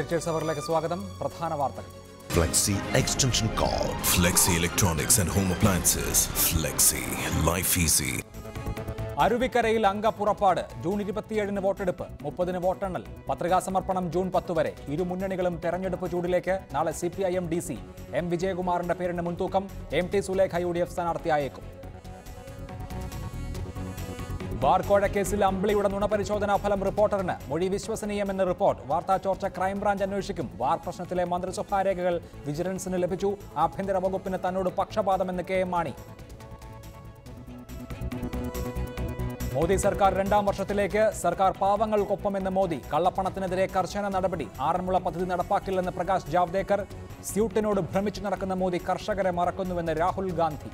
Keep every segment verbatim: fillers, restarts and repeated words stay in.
Editors അവറിലേക്ക് സ്വാഗതം. പ്രധാന വാർത്തകൾ. Flexi extension cord. Flexi Electronics and Home Appliances. Flexi Life Easy. അരുവിക്കരയിൽ അംഗപ്പുറപ്പാട്. ജൂൺ ഇരുപത്തിയേഴിന് വോട്ടെടുപ്പ്, മുപ്പതിന് വോട്ടെണ്ണൽ. പത്രികാ സമർപ്പണം ജൂൺ പത്ത് വരെ. ഇരു മുന്നണികളും തെരഞ്ഞെടുപ്പ് ചൂടിലേക്ക്. നാളെ C P I M D C. M വിജയകുമാറിന്റെ പേരിന് മുൻതൂക്കം. M T Sulekha U D F സ്ഥാനാർത്ഥിയായേക്കും. ബാർക്കോഴ കേസിൽ അമ്പിളിയുടെ നുണപരിശോധനാ ഫലം റിപ്പോർട്ടറിന്. മൊഴി വിശ്വസനീയമെന്ന് റിപ്പോർട്ട്. വാർത്താ ചോർച്ച ക്രൈംബ്രാഞ്ച് അന്വേഷിക്കും. വാർ പ്രശ്നത്തിലെ മന്ത്രിസഭാ രേഖകൾ വിജിലൻസിന് ലഭിച്ചു. ആഭ്യന്തര വകുപ്പിന് തന്നോട് പക്ഷപാതമെന്ന് കെ എം മാണി. മോദി സർക്കാർ രണ്ടാം വർഷത്തിലേക്ക്. സർക്കാർ പാവങ്ങൾക്കൊപ്പമെന്ന് മോദി. കള്ളപ്പണത്തിനെതിരെ കർശന നടപടി. ആറന്മുള പദ്ധതി നടപ്പാക്കില്ലെന്ന് പ്രകാശ് ജാവ്ദേക്കർ. സ്യൂട്ടിനോട് ഭ്രമിച്ചു നടക്കുന്ന മോദി കർഷകരെ മറക്കുന്നുവെന്ന് രാഹുൽ ഗാന്ധി.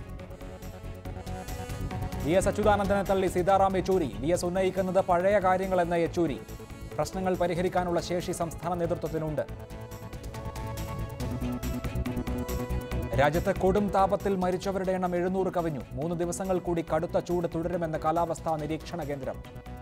വി എസ് അച്യുതാനന്ദനെ തള്ളി സീതാറാം യെച്ചൂരി. വി എസ് ഉന്നയിക്കുന്നത് പഴയ കാര്യങ്ങളെന്ന യെച്ചൂരി. പ്രശ്നങ്ങൾ പരിഹരിക്കാനുള്ള ശേഷി സംസ്ഥാന നേതൃത്വത്തിനുണ്ട്. രാജ്യത്ത് കൊടും താപത്തിൽ മരിച്ചവരുടെ എണ്ണം എഴുന്നൂറ് കവിഞ്ഞു. മൂന്ന് ദിവസങ്ങൾ കൂടി കടുത്ത ചൂട് തുടരുമെന്ന് കാലാവസ്ഥാ നിരീക്ഷണ കേന്ദ്രം.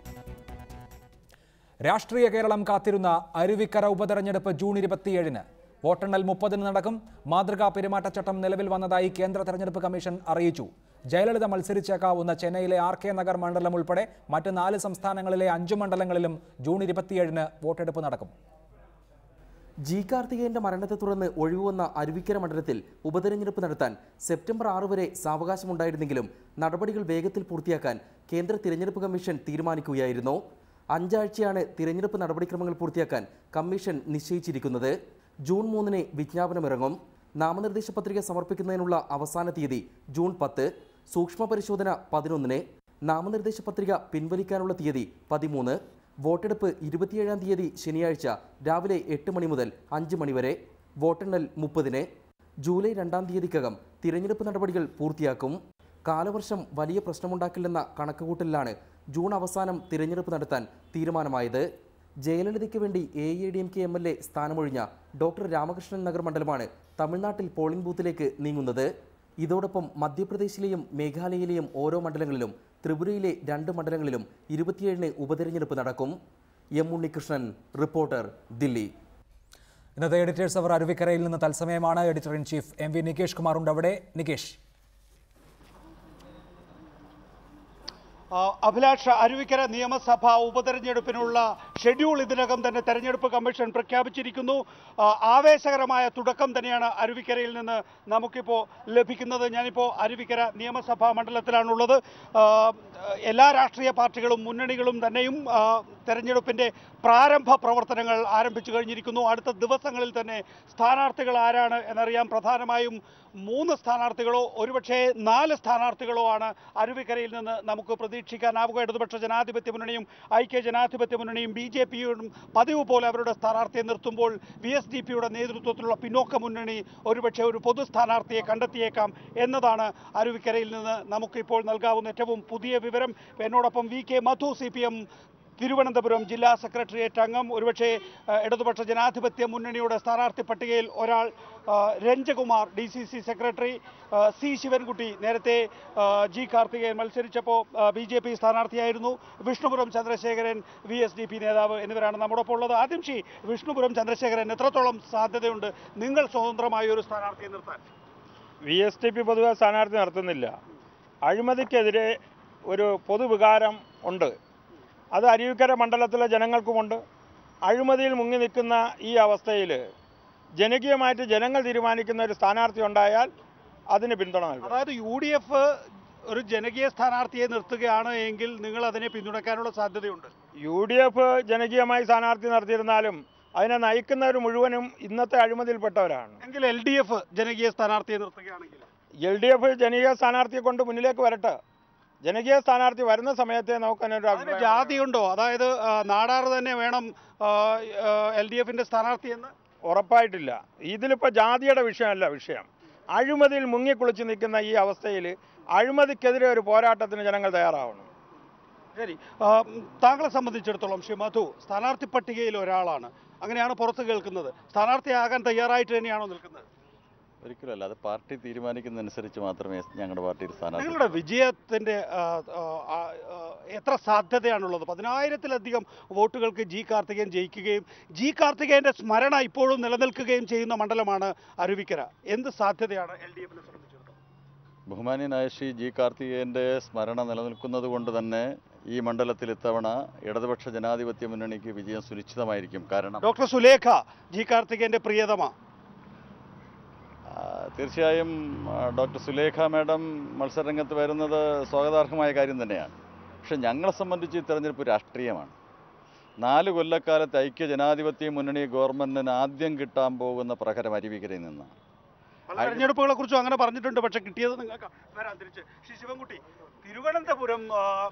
രാഷ്ട്രീയ കേരളം കാത്തിരുന്ന അരുവിക്കര ഉപതെരഞ്ഞെടുപ്പ് ജൂൺ ഇരുപത്തിയേഴിന്. വോട്ടെണ്ണൽ മുപ്പതിന് നടക്കും. മാതൃകാ പെരുമാറ്റച്ചട്ടം നിലവിൽ വന്നതായി കേന്ദ്ര തെരഞ്ഞെടുപ്പ് കമ്മീഷൻ അറിയിച്ചു. ജയലളിത മത്സരിച്ചേക്കാവുന്ന ചെന്നൈയിലെ ആർ കെ നഗർ മണ്ഡലം ഉൾപ്പെടെ മറ്റ് നാല് സംസ്ഥാനങ്ങളിലെ അഞ്ചു മണ്ഡലങ്ങളിലും ജൂൺ ഇരുപത്തിയേഴിന് വോട്ടെടുപ്പ് നടക്കും. ജി കാർത്തികേയന്റെ മരണത്തെ തുടർന്ന് ഒഴിവുവന്ന അരുവിക്കര മണ്ഡലത്തിൽ ഉപതെരഞ്ഞെടുപ്പ് നടത്താൻ സെപ്റ്റംബർ ആറ് വരെ സാവകാശമുണ്ടായിരുന്നെങ്കിലും നടപടികൾ വേഗത്തിൽ പൂർത്തിയാക്കാൻ കേന്ദ്ര തിരഞ്ഞെടുപ്പ് കമ്മീഷൻ തീരുമാനിക്കുകയായിരുന്നു. അഞ്ചാഴ്ചയാണ് തിരഞ്ഞെടുപ്പ് നടപടിക്രമങ്ങൾ പൂർത്തിയാക്കാൻ കമ്മീഷൻ നിശ്ചയിച്ചിരിക്കുന്നത്. ജൂൺ മൂന്നിന് വിജ്ഞാപനമിറങ്ങും. നാമനിർദ്ദേശ പത്രിക സമർപ്പിക്കുന്നതിനുള്ള അവസാന തീയതി ജൂൺ പത്ത്. സൂക്ഷ്മ പരിശോധന പതിനൊന്നിന്. നാമനിർദ്ദേശ പത്രിക പിൻവലിക്കാനുള്ള തീയതി പതിമൂന്ന്. വോട്ടെടുപ്പ് ഇരുപത്തിയേഴാം തീയതി ശനിയാഴ്ച രാവിലെ എട്ട് മണി മുതൽ അഞ്ച് മണി വരെ. വോട്ടെണ്ണൽ മുപ്പതിന്. ജൂലൈ രണ്ടാം തീയതിക്കകം തിരഞ്ഞെടുപ്പ് നടപടികൾ പൂർത്തിയാക്കും. കാലവർഷം വലിയ പ്രശ്നമുണ്ടാക്കില്ലെന്ന കണക്കുകൂട്ടലിലാണ് ജൂൺ അവസാനം തിരഞ്ഞെടുപ്പ് നടത്താൻ തീരുമാനമായത്. ജയലളിതയ്ക്ക് വേണ്ടി A I D M K M L A സ്ഥാനമൊഴിഞ്ഞ ഡോക്ടർ രാമകൃഷ്ണൻ നഗർ മണ്ഡലമാണ് തമിഴ്നാട്ടിൽ പോളിംഗ് ബൂത്തിലേക്ക് നീങ്ങുന്നത്. ഇതോടൊപ്പം മധ്യപ്രദേശിലെയും മേഘാലയയിലെയും ഓരോ മണ്ഡലങ്ങളിലും ത്രിപുരയിലെ രണ്ട് മണ്ഡലങ്ങളിലും ഇരുപത്തിയേഴിന് ഉപതെരഞ്ഞെടുപ്പ് നടക്കും. M Unnikrishnan, reporter, Delhi. ഇന്നത്തെ എഡിറ്റേഴ്സ് അവർ അരുവിക്കരയിൽ നിന്ന് തത്സമയമാണ്. Editor in chief M V Nikesh Kumar ഉണ്ട് അവിടെ. നികേഷ്. അഭിലാഷ്, അരുവിക്കര നിയമസഭാ ഉപതെരഞ്ഞെടുപ്പിനുള്ള ഷെഡ്യൂൾ ഇതിനകം തന്നെ തെരഞ്ഞെടുപ്പ് കമ്മീഷൻ പ്രഖ്യാപിച്ചിരിക്കുന്നു. ആവേശകരമായ തുടക്കം തന്നെയാണ് അരുവിക്കരയിൽ നിന്ന് നമുക്കിപ്പോൾ ലഭിക്കുന്നത്. ഞാനിപ്പോൾ അരുവിക്കര നിയമസഭാ മണ്ഡലത്തിലാണുള്ളത്. എല്ലാ രാഷ്ട്രീയ പാർട്ടികളും മുന്നണികളും തന്നെയും തെരഞ്ഞെടുപ്പിൻ്റെ പ്രാരംഭ പ്രവർത്തനങ്ങൾ ആരംഭിച്ചു കഴിഞ്ഞിരിക്കുന്നു. അടുത്ത ദിവസങ്ങളിൽ തന്നെ സ്ഥാനാർത്ഥികൾ ആരാണ് എന്നറിയാം. പ്രധാനമായും മൂന്ന് സ്ഥാനാർത്ഥികളോ ഒരുപക്ഷെ നാല് സ്ഥാനാർത്ഥികളോ ആണ് അരുവിക്കരയിൽ നിന്ന് നമുക്ക് പ്രതീക്ഷിക്കാനാവുക. ഇടതുപക്ഷ ജനാധിപത്യ മുന്നണിയും ഐക്യ ജനാധിപത്യ മുന്നണിയും ബി ജെ പിയും പതിവ് പോലെ അവരുടെ സ്ഥാനാർത്ഥിയെ നിർത്തുമ്പോൾ വി എസ് ഡി പിയുടെ നേതൃത്വത്തിലുള്ള പിന്നോക്ക മുന്നണി ഒരുപക്ഷെ ഒരു പൊതു സ്ഥാനാർത്ഥിയെ കണ്ടെത്തിയേക്കാം എന്നതാണ് അരുവിക്കരയിൽ നിന്ന് നമുക്കിപ്പോൾ നൽകാവുന്ന ഏറ്റവും പുതിയ വിവരം. എന്നോടൊപ്പം V K Madhu, C P M Thiruvananthapuram ജില്ലാ സെക്രട്ടേറിയറ്റ് അംഗം, ഒരുപക്ഷെ ഇടതുപക്ഷ ജനാധിപത്യ മുന്നണിയുടെ സ്ഥാനാർത്ഥി പട്ടികയിൽ ഒരാൾ Ranjakumar, D C C secretary, C Sivankutty നേരത്തെ ജി കാർത്തികേയൻ മത്സരിച്ചപ്പോൾ ബി ജെ പി സ്ഥാനാർത്ഥിയായിരുന്നു, Vishnupuram Chandrasekharan V S D P നേതാവ് എന്നിവരാണ് നമ്മോടൊപ്പം ഉള്ളത്. ആദ്യം ശ്രീ വിഷ്ണുപുരം ചന്ദ്രശേഖരൻ, എത്രത്തോളം സാധ്യതയുണ്ട് നിങ്ങൾ സ്വതന്ത്രമായ ഒരു സ്ഥാനാർത്ഥിയെ നിർത്താൻ? വി എസ് ഡി പി പൊതുവെ സ്ഥാനാർത്ഥി നടത്തുന്നില്ല. അഴിമതിക്കെതിരെ ഒരു പൊതുവികാരം ഉണ്ട്. അത് അരുവിക്കര മണ്ഡലത്തിലെ ജനങ്ങൾക്കുമുണ്ട്. അഴിമതിയിൽ മുങ്ങി നിൽക്കുന്ന ഈ അവസ്ഥയിൽ ജനകീയമായിട്ട് ജനങ്ങൾ തീരുമാനിക്കുന്ന ഒരു സ്ഥാനാർത്ഥി ഉണ്ടായാൽ അതിന് പിന്തുണ നൽകും. അതായത് യു ഡി എഫ് ഒരു ജനകീയ സ്ഥാനാർത്ഥിയെ നിർത്തുകയാണ് എങ്കിൽ നിങ്ങൾ അതിനെ പിന്തുണയ്ക്കാനുള്ള സാധ്യതയുണ്ട്. യു ഡി എഫ് ജനകീയമായി സ്ഥാനാർത്ഥി നടത്തിയിരുന്നാലും അതിനെ നയിക്കുന്നവർ മുഴുവനും ഇന്നത്തെ അഴിമതിയിൽപ്പെട്ടവരാണ്. എങ്കിൽ എൽ ഡി എഫ് ജനകീയ സ്ഥാനാർത്ഥിയെ നിർത്തുകയാണെങ്കിൽ എൽ ഡി എഫ് ജനകീയ സ്ഥാനാർത്ഥിയെ കൊണ്ട് മുന്നിലേക്ക് വരട്ടെ. ജനകീയ സ്ഥാനാർത്ഥി വരുന്ന സമയത്തെ നോക്കാനൊരു ജാതിയുണ്ടോ? അതായത് നാടാറ് തന്നെ വേണം എൽ ഡി എഫിന്റെ സ്ഥാനാർത്ഥി എന്ന് ഉറപ്പായിട്ടില്ല. ഇതിലിപ്പോൾ ജാതിയുടെ വിഷയമല്ല വിഷയം. അഴിമതിയിൽ മുങ്ങിക്കുളിച്ച് നിൽക്കുന്ന ഈ അവസ്ഥയിൽ അഴിമതിക്കെതിരെ ഒരു പോരാട്ടത്തിന് ജനങ്ങൾ തയ്യാറാവണം. ശരി, താങ്കളെ സംബന്ധിച്ചിടത്തോളം ശ്രീ മധു സ്ഥാനാർത്ഥി പട്ടികയിൽ ഒരാളാണ്, അങ്ങനെയാണ് പുറത്ത് കേൾക്കുന്നത്. സ്ഥാനാർത്ഥിയാകാൻ തയ്യാറായിട്ട് തന്നെയാണോ നിൽക്കുന്നത്? ഒരിക്കലല്ല, അത് പാർട്ടി തീരുമാനിക്കുന്നതനുസരിച്ച് മാത്രമേ ഞങ്ങളുടെ പാർട്ടിയിൽ സ്ഥാനാർത്ഥി. നിങ്ങളുടെ വിജയത്തിന്റെ എത്ര സാധ്യതയാണുള്ളത്? പതിനായിരത്തിലധികം വോട്ടുകൾക്ക് ജി കാർത്തികേയൻ ജയിക്കുകയും ജി കാർത്തികേയന്റെ സ്മരണ ഇപ്പോഴും നിലനിൽക്കുകയും ചെയ്യുന്ന മണ്ഡലമാണ് അരുവിക്കര. എന്ത് സാധ്യതയാണ് എൽ ഡി എഫിനെ സംബന്ധിച്ചിടത്തോളം? ബഹുമാന്യനായ ശ്രീ ജി കാർത്തികേയന്റെ സ്മരണ നിലനിൽക്കുന്നത് കൊണ്ട് തന്നെ ഈ മണ്ഡലത്തിൽ ഇത്തവണ ഇടതുപക്ഷ ജനാധിപത്യ മുന്നണിക്ക് വിജയം സുനിശ്ചിതമായിരിക്കും. കാരണം ഡോക്ടർ സുലേഖ ജി കാർത്തികേയന്റെ പ്രിയതമ. തീർച്ചയായും ഡോക്ടർ സുലേഖ മാഡം മത്സരരംഗത്ത് വരുന്നത് സ്വാഗതാർഹമായ കാര്യം തന്നെയാണ്. പക്ഷെ ഞങ്ങളെ സംബന്ധിച്ച് ഈ തെരഞ്ഞെടുപ്പ് രാഷ്ട്രീയമാണ്. നാല് കൊല്ലക്കാലത്ത് ഐക്യ ജനാധിപത്യ മുന്നണി ഗവൺമെന്റിന് ആദ്യം കിട്ടാൻ പോകുന്ന പ്രഹരം അരുവിക്കരയിൽ നിന്നാണ്. തെരഞ്ഞെടുപ്പുകളെ കുറിച്ചും അങ്ങനെ പറഞ്ഞിട്ടുണ്ട്, പക്ഷെ കിട്ടിയത് നിങ്ങൾക്ക് വരാൻ തിരിച്ച്. ശ്രീ ശിവൻകുട്ടി, തിരുവനന്തപുരം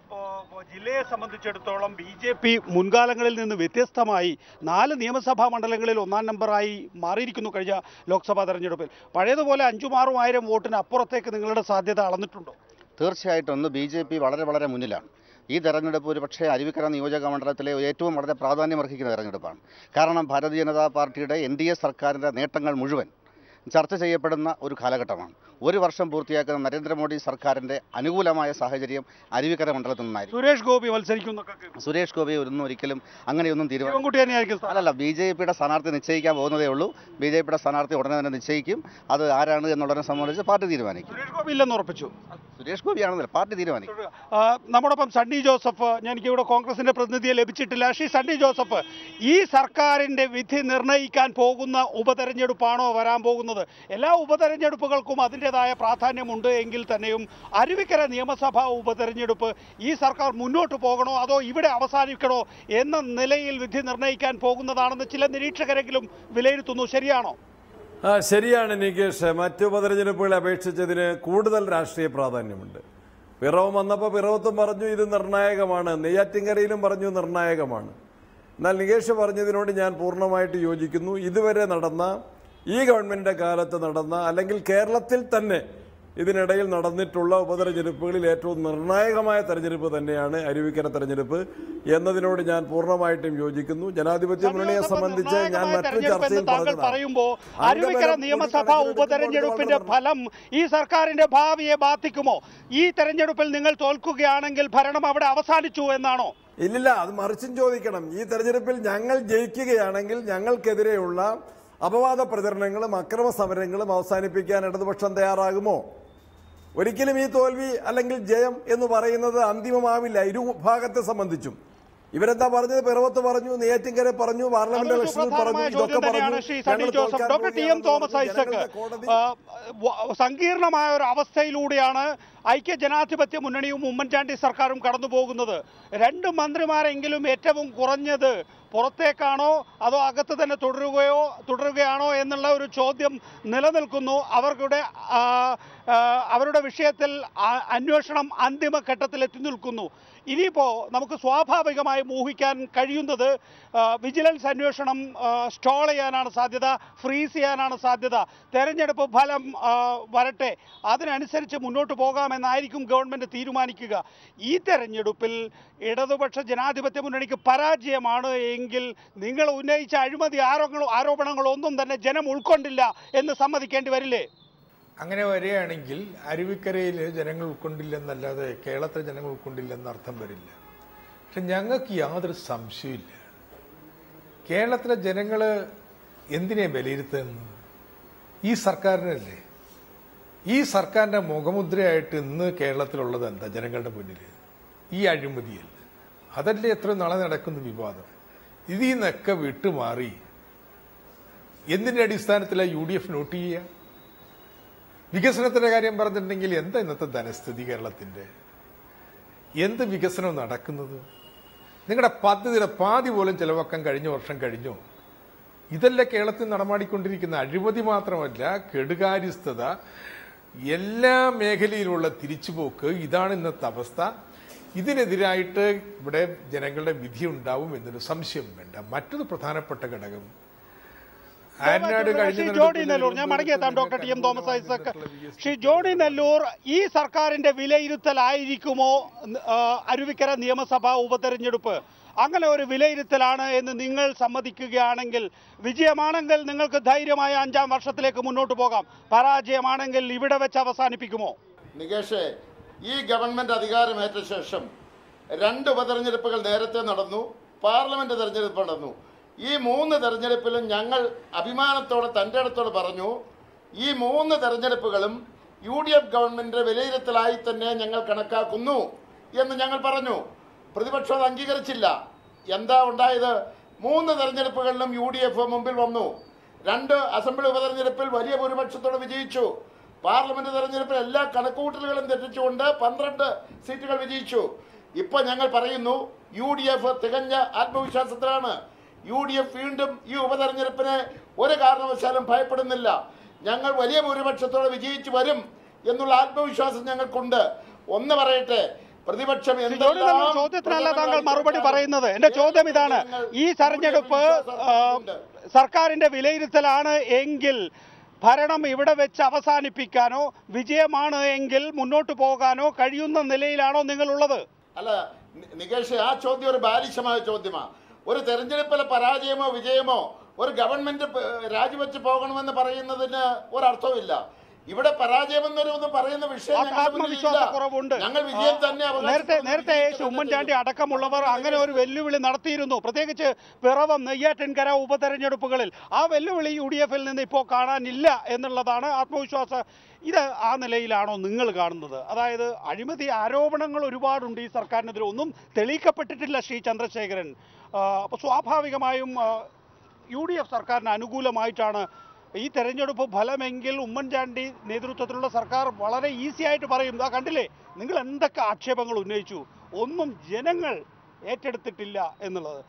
ജില്ലയെ സംബന്ധിച്ചിടത്തോളം ബി ജെ പി മുൻകാലങ്ങളിൽ നിന്ന് വ്യത്യസ്തമായി നാല് നിയമസഭാ മണ്ഡലങ്ങളിൽ ഒന്നാം നമ്പറായി മാറിയിരിക്കുന്നു കഴിഞ്ഞ ലോക്സഭാ തെരഞ്ഞെടുപ്പിൽ. പഴയതുപോലെ അഞ്ചും ആറും ആയിരം വോട്ടിന് അപ്പുറത്തേക്ക് നിങ്ങളുടെ സാധ്യത അളന്നിട്ടുണ്ടോ? തീർച്ചയായിട്ടും ഒന്ന് ബി ജെ പി വളരെ വളരെ മുന്നിലാണ്. ഈ തെരഞ്ഞെടുപ്പ് ഒരു പക്ഷേ അരുവിക്കര നിയോജക മണ്ഡലത്തിലെ ഏറ്റവും വളരെ പ്രാധാന്യമർഹിക്കുന്ന തെരഞ്ഞെടുപ്പാണ്. കാരണം ഭാരതീയ ജനതാ പാർട്ടിയുടെ എൻ ഡി എ സർക്കാരിൻ്റെ നേട്ടങ്ങൾ മുഴുവൻ ചർച്ച ചെയ്യപ്പെടുന്ന ഒരു കാലഘട്ടമാണ്. ഒരു വർഷം പൂർത്തിയാക്കുന്ന നരേന്ദ്രമോദി സർക്കാരിൻ്റെ അനുകൂലമായ സാഹചര്യം അരുവിക്കര മണ്ഡലത്തിൽ നിന്നായിരിക്കും. സുരേഷ് ഗോപി മത്സരിക്കും. സുരേഷ് ഗോപി ഒന്നും ഒരിക്കലും അങ്ങനെയൊന്നും തീരുമാനിക്കും. അല്ലല്ല, ബി ജെ പിയുടെ സ്ഥാനാർത്ഥി നിശ്ചയിക്കാൻ പോകുന്നതേ ഉള്ളൂ. ബി ജെ പിയുടെ സ്ഥാനാർത്ഥി ഉടനെ തന്നെ നിശ്ചയിക്കും. അത് ആരാണ് എന്നുള്ളതിനെ സംബന്ധിച്ച് പാർട്ടി തീരുമാനിക്കും. സുരേഷ് ഗോപി ഇല്ലെന്ന് ഉറപ്പിച്ചു. സുരേഷ് ഗോപിയാണെന്നല്ല, പാർട്ടി തീരുമാനിക്കും. നമ്മോടൊപ്പം സണ്ണി ജോസഫ്, എനിക്കിവിടെ കോൺഗ്രസിന്റെ പ്രതിനിധിയെ ലഭിച്ചിട്ടില്ല. ശ്രീ സണ്ണി ജോസഫ്, ഈ സർക്കാരിന്റെ വിധി നിർണ്ണയിക്കാൻ പോകുന്ന ഉപതെരഞ്ഞെടുപ്പാണോ വരാൻ പോകുന്നത്? എല്ലാ ഉപതെരഞ്ഞെടുപ്പുകൾക്കും അതിൻ്റെതായ പ്രാധാന്യമുണ്ട് എങ്കിൽ തന്നെയും അരുവിക്കര നിയമസഭാ ഉപതെരഞ്ഞെടുപ്പ് ഈ സർക്കാർ മുന്നോട്ട് പോകണോ അതോ ഇവിടെ അവസാനിക്കണോ എന്ന നിലയിൽ വിധി നിർണ്ണയിക്കാൻ പോകുന്നതാണെന്ന് ചില നിരീക്ഷകരെങ്കിലും വിലയിരുത്തുന്നു. ശരിയാണോ? ആ ശരിയാണ് നികേഷ്. മറ്റു ഉപതെരഞ്ഞെടുപ്പുകളെ അപേക്ഷിച്ചതിന് കൂടുതൽ രാഷ്ട്രീയ പ്രാധാന്യമുണ്ട്. പിറവം വന്നപ്പോൾ പിറവത്തും പറഞ്ഞു ഇത് നിർണായകമാണ്, നെയ്യാറ്റിൻകരയിലും പറഞ്ഞു നിർണായകമാണ്. എന്നാൽ നികേഷ് പറഞ്ഞതിനോട് ഞാൻ പൂർണ്ണമായിട്ട് യോജിക്കുന്നു. ഇതുവരെ നടന്ന ഈ ഗവൺമെന്റിന്റെ കാലത്ത് നടന്ന അല്ലെങ്കിൽ കേരളത്തിൽ തന്നെ ഇതിനിടയിൽ നടന്നിട്ടുള്ള ഉപതെരഞ്ഞെടുപ്പുകളിൽ ഏറ്റവും നിർണായകമായ തെരഞ്ഞെടുപ്പ് തന്നെയാണ് അരുവിക്കര തെരഞ്ഞെടുപ്പ് എന്നതിനോട് ഞാൻ പൂർണ്ണമായിട്ടും യോജിക്കുന്നു. ജനാധിപത്യ മുന്നണിയെ സംബന്ധിച്ച് ഞാൻ മറ്റൊരു ചർച്ചയിൽ പറയുമ്പോൾ അരുവിക്കര നിയമസഭാ ഉപതെരഞ്ഞെടുപ്പിന്റെ ഫലം ഈ സർക്കാരിന്റെ ഭാവിയെ ബാധിക്കുമോ? ഈ തെരഞ്ഞെടുപ്പിൽ നിങ്ങൾ തോൽക്കുകയാണെങ്കിൽ ഭരണം അവിടെ അവസാനിച്ചു എന്നാണോ? ഇല്ലില്ല, അത് മറിച്ചും ചോദിക്കണം. ഈ തെരഞ്ഞെടുപ്പിൽ ഞങ്ങൾ ജയിക്കുകയാണെങ്കിൽ ഞങ്ങൾക്കെതിരെയുള്ള അപവാദ പ്രചരണങ്ങളും അക്രമ സമരങ്ങളും അവസാനിപ്പിക്കാൻ ഇടതുപക്ഷം തയ്യാറാകുമോ? ഒരിക്കലും ഈ തോൽവി അല്ലെങ്കിൽ ജയം എന്ന് പറയുന്നത് അന്തിമമാവില്ല ഇരുഭാഗത്തെ സംബന്ധിച്ചും. ഇവരെന്താ പറഞ്ഞത്? പിറവത്ത് പറഞ്ഞു, നെയ്യാറ്റിൻകര പറഞ്ഞു, പാർലമെന്റ് ഇലക്ഷനിൽ പറഞ്ഞു, ഇതൊക്കെ പറഞ്ഞു. Doctor T M Thomas Isaac, സങ്കീർണമായ ഒരു അവസ്ഥയിലൂടെയാണ് ഐക്യ ജനാധിപത്യ മുന്നണിയും ഉമ്മൻചാണ്ടി സർക്കാരും കടന്നു പോകുന്നത്. രണ്ട് മന്ത്രിമാരെങ്കിലും ഏറ്റവും കുറഞ്ഞത് പുറത്തേക്കാണോ അതോ അകത്ത് തന്നെ തുടരുകയോ തുടരുകയാണോ എന്നുള്ള ഒരു ചോദ്യം നിലനിൽക്കുന്നു. അവരുടെ അവരുടെ വിഷയത്തിൽ അന്വേഷണം അന്തിമഘട്ടത്തിൽ എത്തി നിൽക്കുന്നു. ഇനിയിപ്പോൾ നമുക്ക് സ്വാഭാവികമായി ഊഹിക്കാൻ കഴിയുന്നത് വിജിലൻസ് അന്വേഷണം സ്റ്റോൾ ചെയ്യാനാണ് സാധ്യത, ഫ്രീസ് ചെയ്യാനാണ് സാധ്യത. തെരഞ്ഞെടുപ്പ് ഫലം വരട്ടെ, അതിനനുസരിച്ച് മുന്നോട്ട് പോകാമെന്നായിരിക്കും ഗവൺമെൻറ് തീരുമാനിക്കുക. ഈ തെരഞ്ഞെടുപ്പിൽ ഇടതുപക്ഷ ജനാധിപത്യ മുന്നണിക്ക് പരാജയമാണ് എങ്കിൽ നിങ്ങൾ ഉന്നയിച്ച അഴിമതി ആരോപണങ്ങളോ ആരോപണങ്ങളൊന്നും തന്നെ ജനം ഉൾക്കൊണ്ടില്ല എന്ന് സമ്മതിക്കേണ്ടി വരില്ലേ? അങ്ങനെ വരികയാണെങ്കിൽ അരുവിക്കരയിൽ ജനങ്ങൾ ഉൾക്കൊണ്ടില്ലെന്നല്ലാതെ കേരളത്തിലെ ജനങ്ങൾ ഉൾക്കൊണ്ടില്ലെന്ന് അർത്ഥം വരില്ല. പക്ഷെ ഞങ്ങൾക്ക് യാതൊരു സംശയമില്ല, കേരളത്തിലെ ജനങ്ങൾ എന്തിനെ വിലയിരുത്തുന്നത്? ഈ സർക്കാരിനല്ലേ. ഈ സർക്കാരിൻ്റെ മുഖമുദ്രയായിട്ട് ഇന്ന് കേരളത്തിലുള്ളത് എന്താ ജനങ്ങളുടെ മുന്നിൽ? ഈ അഴിമതിയല്ല. അതല്ലേ എത്ര നാളെ നടക്കുന്ന വിവാദം. ഇതിൽ നിന്നൊക്കെ വിട്ടുമാറി എന്തിൻ്റെ അടിസ്ഥാനത്തിലാണ് യു ഡി എഫ് നോട്ട് ചെയ്യുക? വികസനത്തിന്റെ കാര്യം പറഞ്ഞിട്ടുണ്ടെങ്കിൽ എന്താ ഇന്നത്തെ ധനസ്ഥിതി കേരളത്തിന്റെ? എന്ത് വികസനം നടക്കുന്നത്? നിങ്ങളുടെ പദ്ധതിയുടെ പാതി പോലും ചെലവാക്കാൻ കഴിഞ്ഞ വർഷം കഴിഞ്ഞോ? ഇതല്ല കേരളത്തിൽ നടമാടിക്കൊണ്ടിരിക്കുന്ന അഴിമതി മാത്രമല്ല, കെടുകാര്യസ്ഥത, എല്ലാ മേഖലയിലുള്ള തിരിച്ചുപോക്ക്. ഇതാണ് ഇന്നത്തെ അവസ്ഥ. ഇതിനെതിരായിട്ട് ഇവിടെ ജനങ്ങളുടെ വിധി ഉണ്ടാവും എന്നൊരു സംശയം വേണ്ട. മറ്റൊരു പ്രധാനപ്പെട്ട ഘടകം ശ്രീ ജോഡി നെല്ലൂർ, ഞാൻ മടങ്ങിയെത്താം. Doctor T M Thomas Isaac, Shri Johny Nelloor, ഈ സർക്കാരിന്റെ വിലയിരുത്തലായിരിക്കുമോ അരുവിക്കര നിയമസഭാ ഉപതെരഞ്ഞെടുപ്പ്? അങ്ങനെ ഒരു വിലയിരുത്തലാണ് എന്ന് നിങ്ങൾ സമ്മതിക്കുകയാണെങ്കിൽ, വിജയമാണെങ്കിൽ നിങ്ങൾക്ക് ധൈര്യമായ അഞ്ചാം വർഷത്തിലേക്ക് മുന്നോട്ട് പോകാം, പരാജയമാണെങ്കിൽ ഇവിടെ വെച്ച് അവസാനിപ്പിക്കുമോ? നികേഷേ, ഈ ഗവൺമെന്റ് അധികാരമേറ്റ ശേഷം രണ്ട് ഉപതെരഞ്ഞെടുപ്പുകൾ നേരത്തെ നടന്നു, പാർലമെന്റ് തെരഞ്ഞെടുപ്പ് നടന്നു. ഈ മൂന്ന് തെരഞ്ഞെടുപ്പിലും ഞങ്ങൾ അഭിമാനത്തോടെ തൻ്റെ അടുത്തോടെ പറഞ്ഞു, ഈ മൂന്ന് തെരഞ്ഞെടുപ്പുകളും യു ഡി എഫ് ഗവൺമെന്റിന്റെ വിലയിരുത്തലായി തന്നെ ഞങ്ങൾ കണക്കാക്കുന്നു എന്ന് ഞങ്ങൾ പറഞ്ഞു. പ്രതിപക്ഷം അത് അംഗീകരിച്ചില്ല. എന്താ ഉണ്ടായത്? മൂന്ന് തെരഞ്ഞെടുപ്പുകളിലും യു ഡി എഫ് മുമ്പിൽ വന്നു. രണ്ട് അസംബ്ലി ഉപതെരഞ്ഞെടുപ്പിൽ വലിയ ഭൂരിപക്ഷത്തോടെ വിജയിച്ചു. പാർലമെന്റ് തെരഞ്ഞെടുപ്പിൽ എല്ലാ കണക്കുകൂട്ടലുകളും തെറ്റിച്ചുകൊണ്ട് പന്ത്രണ്ട് സീറ്റുകൾ വിജയിച്ചു. ഇപ്പൊ ഞങ്ങൾ പറയുന്നു, യു ഡി എഫ് തികഞ്ഞ ആത്മവിശ്വാസത്തിലാണ്. യു ഡി എഫ് വീണ്ടും ഈ ഉപതെരഞ്ഞെടുപ്പിനെ ഒരു കാരണവശാലും ഭയപ്പെടുന്നില്ല. ഞങ്ങൾ വലിയ ഭൂരിപക്ഷത്തോടെ വിജയിച്ചു വരും എന്നുള്ള ആത്മവിശ്വാസം ഞങ്ങൾക്കുണ്ട്. ഒന്ന് പറയട്ടെ, പ്രതിപക്ഷം ചോദ്യത്തിനല്ല താങ്കൾ മറുപടി പറയുന്നത്. എന്റെ ചോദ്യം ഇതാണ്, ഈ തെരഞ്ഞെടുപ്പ് സർക്കാരിന്റെ വിലയിരുത്തലാണ് എങ്കിൽ ഭരണം ഇവിടെ വെച്ച് അവസാനിപ്പിക്കാനോ വിജയമാണ് എങ്കിൽ മുന്നോട്ട് പോകാനോ കഴിയുന്ന നിലയിലാണോ നിങ്ങളുള്ളത്? അല്ല നികേഷ്, ആ ചോദ്യം ഒരു ബാലിശമായ ചോദ്യമാണ്. ഒരു തെരഞ്ഞെടുപ്പിലെ പരാജയമോ വിജയമോ ഒരു ഗവൺമെന്റ് രാജിവെച്ച് പോകണമെന്ന് പറയുന്നതിന് ഒരർത്ഥവുമില്ല. ഇവിടെ പരാജയമെന്നൊരു പറയുന്ന വിഷയം ആത്മവിശ്വാസക്കുറവുണ്ട്. ഞങ്ങൾ വിജയം തന്നെ നേരത്തെ നേരത്തെ ഉമ്മൻചാണ്ടി അടക്കമുള്ളവർ അങ്ങനെ ഒരു വെല്ലുവിളി നടത്തിയിരുന്നു, പ്രത്യേകിച്ച് പിറവം, നെയ്യാറ്റിൻകര ഉപതെരഞ്ഞെടുപ്പുകളിൽ. ആ വെല്ലുവിളി യു ഡി എഫിൽ നിന്ന് ഇപ്പോൾ കാണാനില്ല എന്നുള്ളതാണ് ആത്മവിശ്വാസ. ഇത് ആ നിലയിലാണോ നിങ്ങൾ കാണുന്നത്? അതായത് അഴിമതി ആരോപണങ്ങൾ ഒരുപാടുണ്ട് ഈ സർക്കാരിനെതിരെ, ഒന്നും തെളിയിക്കപ്പെട്ടിട്ടില്ല ശ്രീ ചന്ദ്രശേഖരൻ. അപ്പോൾ സ്വാഭാവികമായും യു ഡി എഫ് സർക്കാരിന് അനുകൂലമായിട്ടാണ് ഈ തെരഞ്ഞെടുപ്പ് ഫലമെങ്കിൽ ഉമ്മൻചാണ്ടി നേതൃത്വത്തിലുള്ള സർക്കാർ വളരെ ഈസി ആയിട്ട് പറയും, ആ കണ്ടില്ലേ നിങ്ങൾ എന്തൊക്കെ ആക്ഷേപങ്ങൾ ഉന്നയിച്ചു, ഒന്നും ജനങ്ങൾ ഏറ്റെടുത്തിട്ടില്ല എന്നുള്ളത്.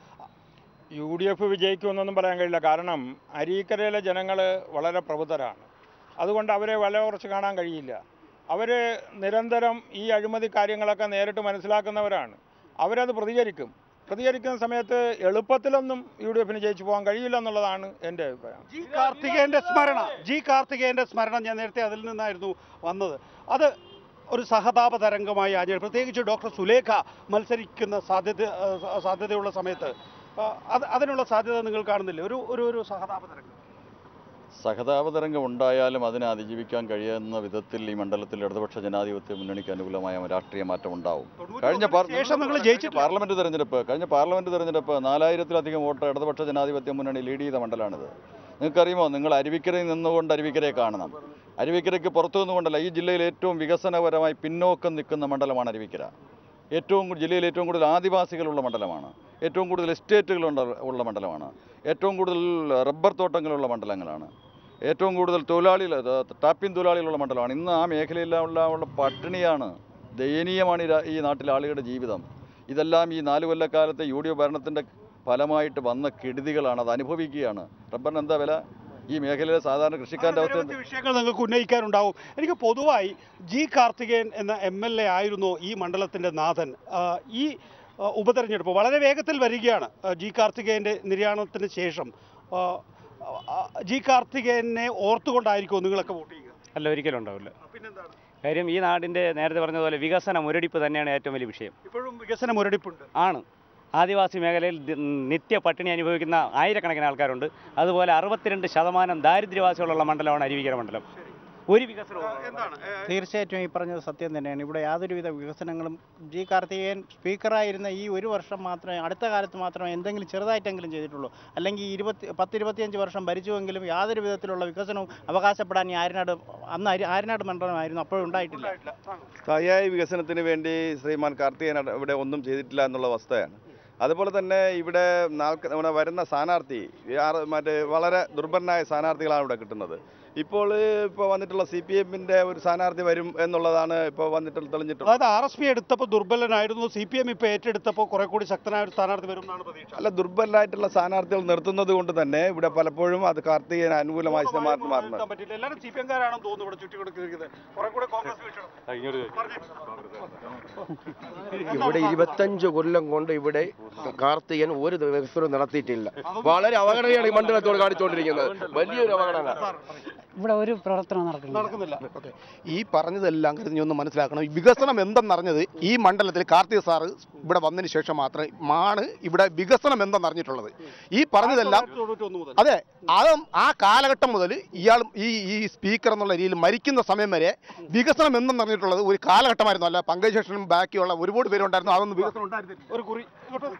യു ഡി എഫ് വിജയിക്കുമെന്നൊന്നും പറയാൻ കഴിയില്ല. കാരണം അരീക്കരയിലെ ജനങ്ങൾ വളരെ പ്രബുദ്ധരാണ്. അതുകൊണ്ട് അവരെ വില കുറച്ച് കാണാൻ കഴിയില്ല. അവർ നിരന്തരം ഈ അഴിമതി കാര്യങ്ങളൊക്കെ നേരിട്ട് മനസ്സിലാക്കുന്നവരാണ്. അവരത് പ്രതികരിക്കും. പ്രതികരിക്കുന്ന സമയത്ത് എളുപ്പത്തിലൊന്നും യു ഡി എഫിന് ജയിച്ചു പോകാൻ കഴിയില്ല എന്നുള്ളതാണ് എൻ്റെ അഭിപ്രായം. ജി കാർത്തികേയന്റെ സ്മരണ ജി കാർത്തികേയന്റെ സ്മരണ ഞാൻ നേരത്തെ അതിൽ നിന്നായിരുന്നു വന്നത്. അത് ഒരു സഹതാപ തരംഗമായി ആചരിച്ചു, പ്രത്യേകിച്ച് ഡോക്ടർ സുലേഖ മത്സരിക്കുന്ന സാധ്യത സാധ്യതയുള്ള സമയത്ത് അത് അതിനുള്ള സാധ്യത നിങ്ങൾ കാണുന്നില്ലേ? ഒരു ഒരു ഒരു സഹതാപ തരംഗം സഹതാപതരംഗം ഉണ്ടായാലും അതിനെ അതിജീവിക്കാൻ കഴിയുന്ന വിധത്തിൽ ഈ മണ്ഡലത്തിൽ ഇടതുപക്ഷ ജനാധിപത്യ മുന്നണിക്ക് അനുകൂലമായ രാഷ്ട്രീയ മാറ്റം ഉണ്ടാവും. കഴിഞ്ഞ പാർലമെന്റ് തെരഞ്ഞെടുപ്പ് കഴിഞ്ഞ പാർലമെന്റ് തെരഞ്ഞെടുപ്പ് നാലായിരത്തിലധികം വോട്ട് ഇടതുപക്ഷ ജനാധിപത്യ മുന്നണി ലീഡ് ചെയ്ത മണ്ഡലമാണിത്. നിങ്ങൾക്കറിയുമോ? നിങ്ങൾ അരുവിക്കരയിൽ നിന്നുകൊണ്ട് അരുവിക്കരയെ കാണണം. അരുവിക്കരയ്ക്ക് പുറത്തു നിന്നുകൊണ്ടല്ല, ഈ ജില്ലയിൽ ഏറ്റവും വികസനപരമായി പിന്നോക്കം നിൽക്കുന്ന മണ്ഡലമാണ് അരുവിക്കര. ഏറ്റവും ജില്ലയിൽ ഏറ്റവും കൂടുതൽ ആദിവാസികളുള്ള മണ്ഡലമാണ്. ഏറ്റവും കൂടുതൽ എസ്റ്റേറ്റുകൾ ഉള്ള മണ്ഡലമാണ്. ഏറ്റവും കൂടുതൽ റബ്ബർ തോട്ടങ്ങളുള്ള മണ്ഡലങ്ങളാണ്. ഏറ്റവും കൂടുതൽ തൊഴിലാളികൾ ടാപ്പിൻ തൊഴിലാളികളുള്ള മണ്ഡലമാണ്. ഇന്ന് ആ മേഖലയിലുള്ള ഉള്ള പട്ടിണിയാണ്, ദയനീയമാണ് ഈ നാട്ടിലെ ആളുകളുടെ ജീവിതം. ഇതെല്ലാം ഈ നാല് കൊല്ലക്കാലത്തെ യു ഡി എഫ് ഭരണത്തിൻ്റെ ഫലമായിട്ട് വന്ന കെടുതികളാണ്, അത് അനുഭവിക്കുകയാണ്. റബ്ബറിന് എന്താ വില? ഈ മേഖലയിലെ സാധാരണ കൃഷിക്കാരൻ്റെ അവസ്ഥ വിഷയങ്ങൾ നിങ്ങൾക്ക് ഉന്നയിക്കാനുണ്ടാവും. എനിക്ക് പൊതുവായി ജി കാർത്തികേയൻ എന്ന എം എൽ എ ആയിരുന്നു ഈ മണ്ഡലത്തിൻ്റെ നാഥൻ. ഈ ഉപതെരഞ്ഞെടുപ്പ് വളരെ വേഗത്തിൽ വരികയാണ്. ജി കാർത്തികേയൻ്റെ നിര്യാണത്തിന് ശേഷം ജി കാർത്തികേയനെ ഓർത്തുകൊണ്ടായിരിക്കുമോ നിങ്ങളൊക്കെ വോട്ട് ചെയ്യുക? അല്ല, ഒരിക്കലും ഉണ്ടാവില്ല. പിന്നെന്താണ് കാര്യം? ഈ നാടിൻ്റെ നേരത്തെ പറഞ്ഞതുപോലെ വികസന മുരടിപ്പ് തന്നെയാണ് ഏറ്റവും വലിയ വിഷയം. ഇപ്പോഴും വികസന മുരടിപ്പുണ്ട് ആണ്. ആദിവാസി മേഖലയിൽ നിത്യ പട്ടിണി അനുഭവിക്കുന്ന ആയിരക്കണക്കിന് ആൾക്കാരുണ്ട്. അതുപോലെ അറുപത്തിരണ്ട് ശതമാനം ദാരിദ്ര്യവാസികളുള്ള മണ്ഡലമാണ് അരുവിക്കര മണ്ഡലം. ഒരു വികസനവും തീർച്ചയായിട്ടും ഈ പറഞ്ഞത് സത്യം തന്നെയാണ്. ഇവിടെ യാതൊരുവിധ വികസനങ്ങളും ജി കാർത്തികേയൻ സ്പീക്കറായിരുന്ന ഈ ഒരു വർഷം മാത്രമേ, അടുത്ത കാലത്ത് മാത്രമേ എന്തെങ്കിലും ചെറുതായിട്ടെങ്കിലും ചെയ്തിട്ടുള്ളൂ. അല്ലെങ്കിൽ ഇരുപത്തി പത്ത് ഇരുപത്തിയഞ്ച് വർഷം ഭരിച്ചുവെങ്കിലും യാതൊരു വിധത്തിലുള്ള വികസനവും അവകാശപ്പെടാൻ ഈ ആര്യനാട് അന്ന് ആര്യനാട് മണ്ഡലമായിരുന്നു, അപ്പോഴും ഉണ്ടായിട്ടില്ല. സ്ഥായിയായ വികസനത്തിന് വേണ്ടി ശ്രീമാൻ കാർത്തികേയൻ ഇവിടെ ഒന്നും ചെയ്തിട്ടില്ല എന്നുള്ള അവസ്ഥയാണ്. അതുപോലെ തന്നെ ഇവിടെ നമ്മുടെ വരുന്ന സ്ഥാനാർത്ഥി മറ്റേ വളരെ ദുർബലനായ സ്ഥാനാർത്ഥികളാണ് ഇവിടെ കിട്ടുന്നത്. ഇപ്പോൾ ഇപ്പോൾ വന്നിട്ടുള്ള സി പി എമ്മിൻ്റെ ഒരു സ്ഥാനാർത്ഥി വരും എന്നുള്ളതാണ് ഇപ്പോൾ വന്നിട്ട് തെളിഞ്ഞിട്ടുള്ളത്. അതായത് ആർ എസ് പി എടുത്തപ്പോൾ ദുർബലനായിരുന്നു, സി പി എം ഇപ്പോൾ ഏറ്റെടുത്തപ്പോൾ കുറെ കൂടി ശക്തനായ ഒരു സ്ഥാനാർത്ഥി വരും എന്നാണ് പ്രതീക്ഷ. അല്ല, ദുർബലരായിട്ടുള്ള സ്ഥാനാർത്ഥികൾ നിർത്തുന്നത് കൊണ്ട് തന്നെ ഇവിടെ പലപ്പോഴും അത് കാർത്തികേയന് അനുകൂലമായ മാറ്റി മാറുന്നത്. ഇവിടെ ഇരുപത്തഞ്ച് കൊല്ലം കൊണ്ട് ഇവിടെ കാർത്തികൻ ഒരു വികസനം നടത്തിയിട്ടില്ല. വളരെ അവഗണനയാണ് ഈ മണ്ഡലത്തോട് കാണിച്ചുകൊണ്ടിരിക്കുന്നത്. വലിയൊരു അവഗണന. ഇവിടെ ഒരു പ്രവർത്തനം നടക്കുന്നില്ല നടക്കുന്നില്ല ഓക്കെ ഈ പറഞ്ഞതെല്ലാം കരുതി ഒന്ന് മനസ്സിലാക്കണം ഈ വികസനം എന്തെന്നറിഞ്ഞത് ഈ മണ്ഡലത്തിൽ കാർത്തിക സാറ് ഇവിടെ വന്നതിന് ശേഷം മാത്രമാണ് ഇവിടെ വികസനം എന്തെന്നറിഞ്ഞിട്ടുള്ളത് ഈ പറഞ്ഞതെല്ലാം അതെ അത് ആ കാലഘട്ടം മുതൽ ഇയാൾ ഈ ഈ സ്പീക്കർ എന്നുള്ള രീതിയിൽ മരിക്കുന്ന സമയം വരെ വികസനം എന്തെന്നറിഞ്ഞിട്ടുള്ളത് ഒരു കാലഘട്ടമായിരുന്നു. അല്ല പങ്കജേഷനും ബാക്കിയുള്ള ഒരുപാട് പേരുണ്ടായിരുന്നു. അതൊന്നും വികസനം ഉണ്ടായിരുന്നില്ല. ഒരു കുറി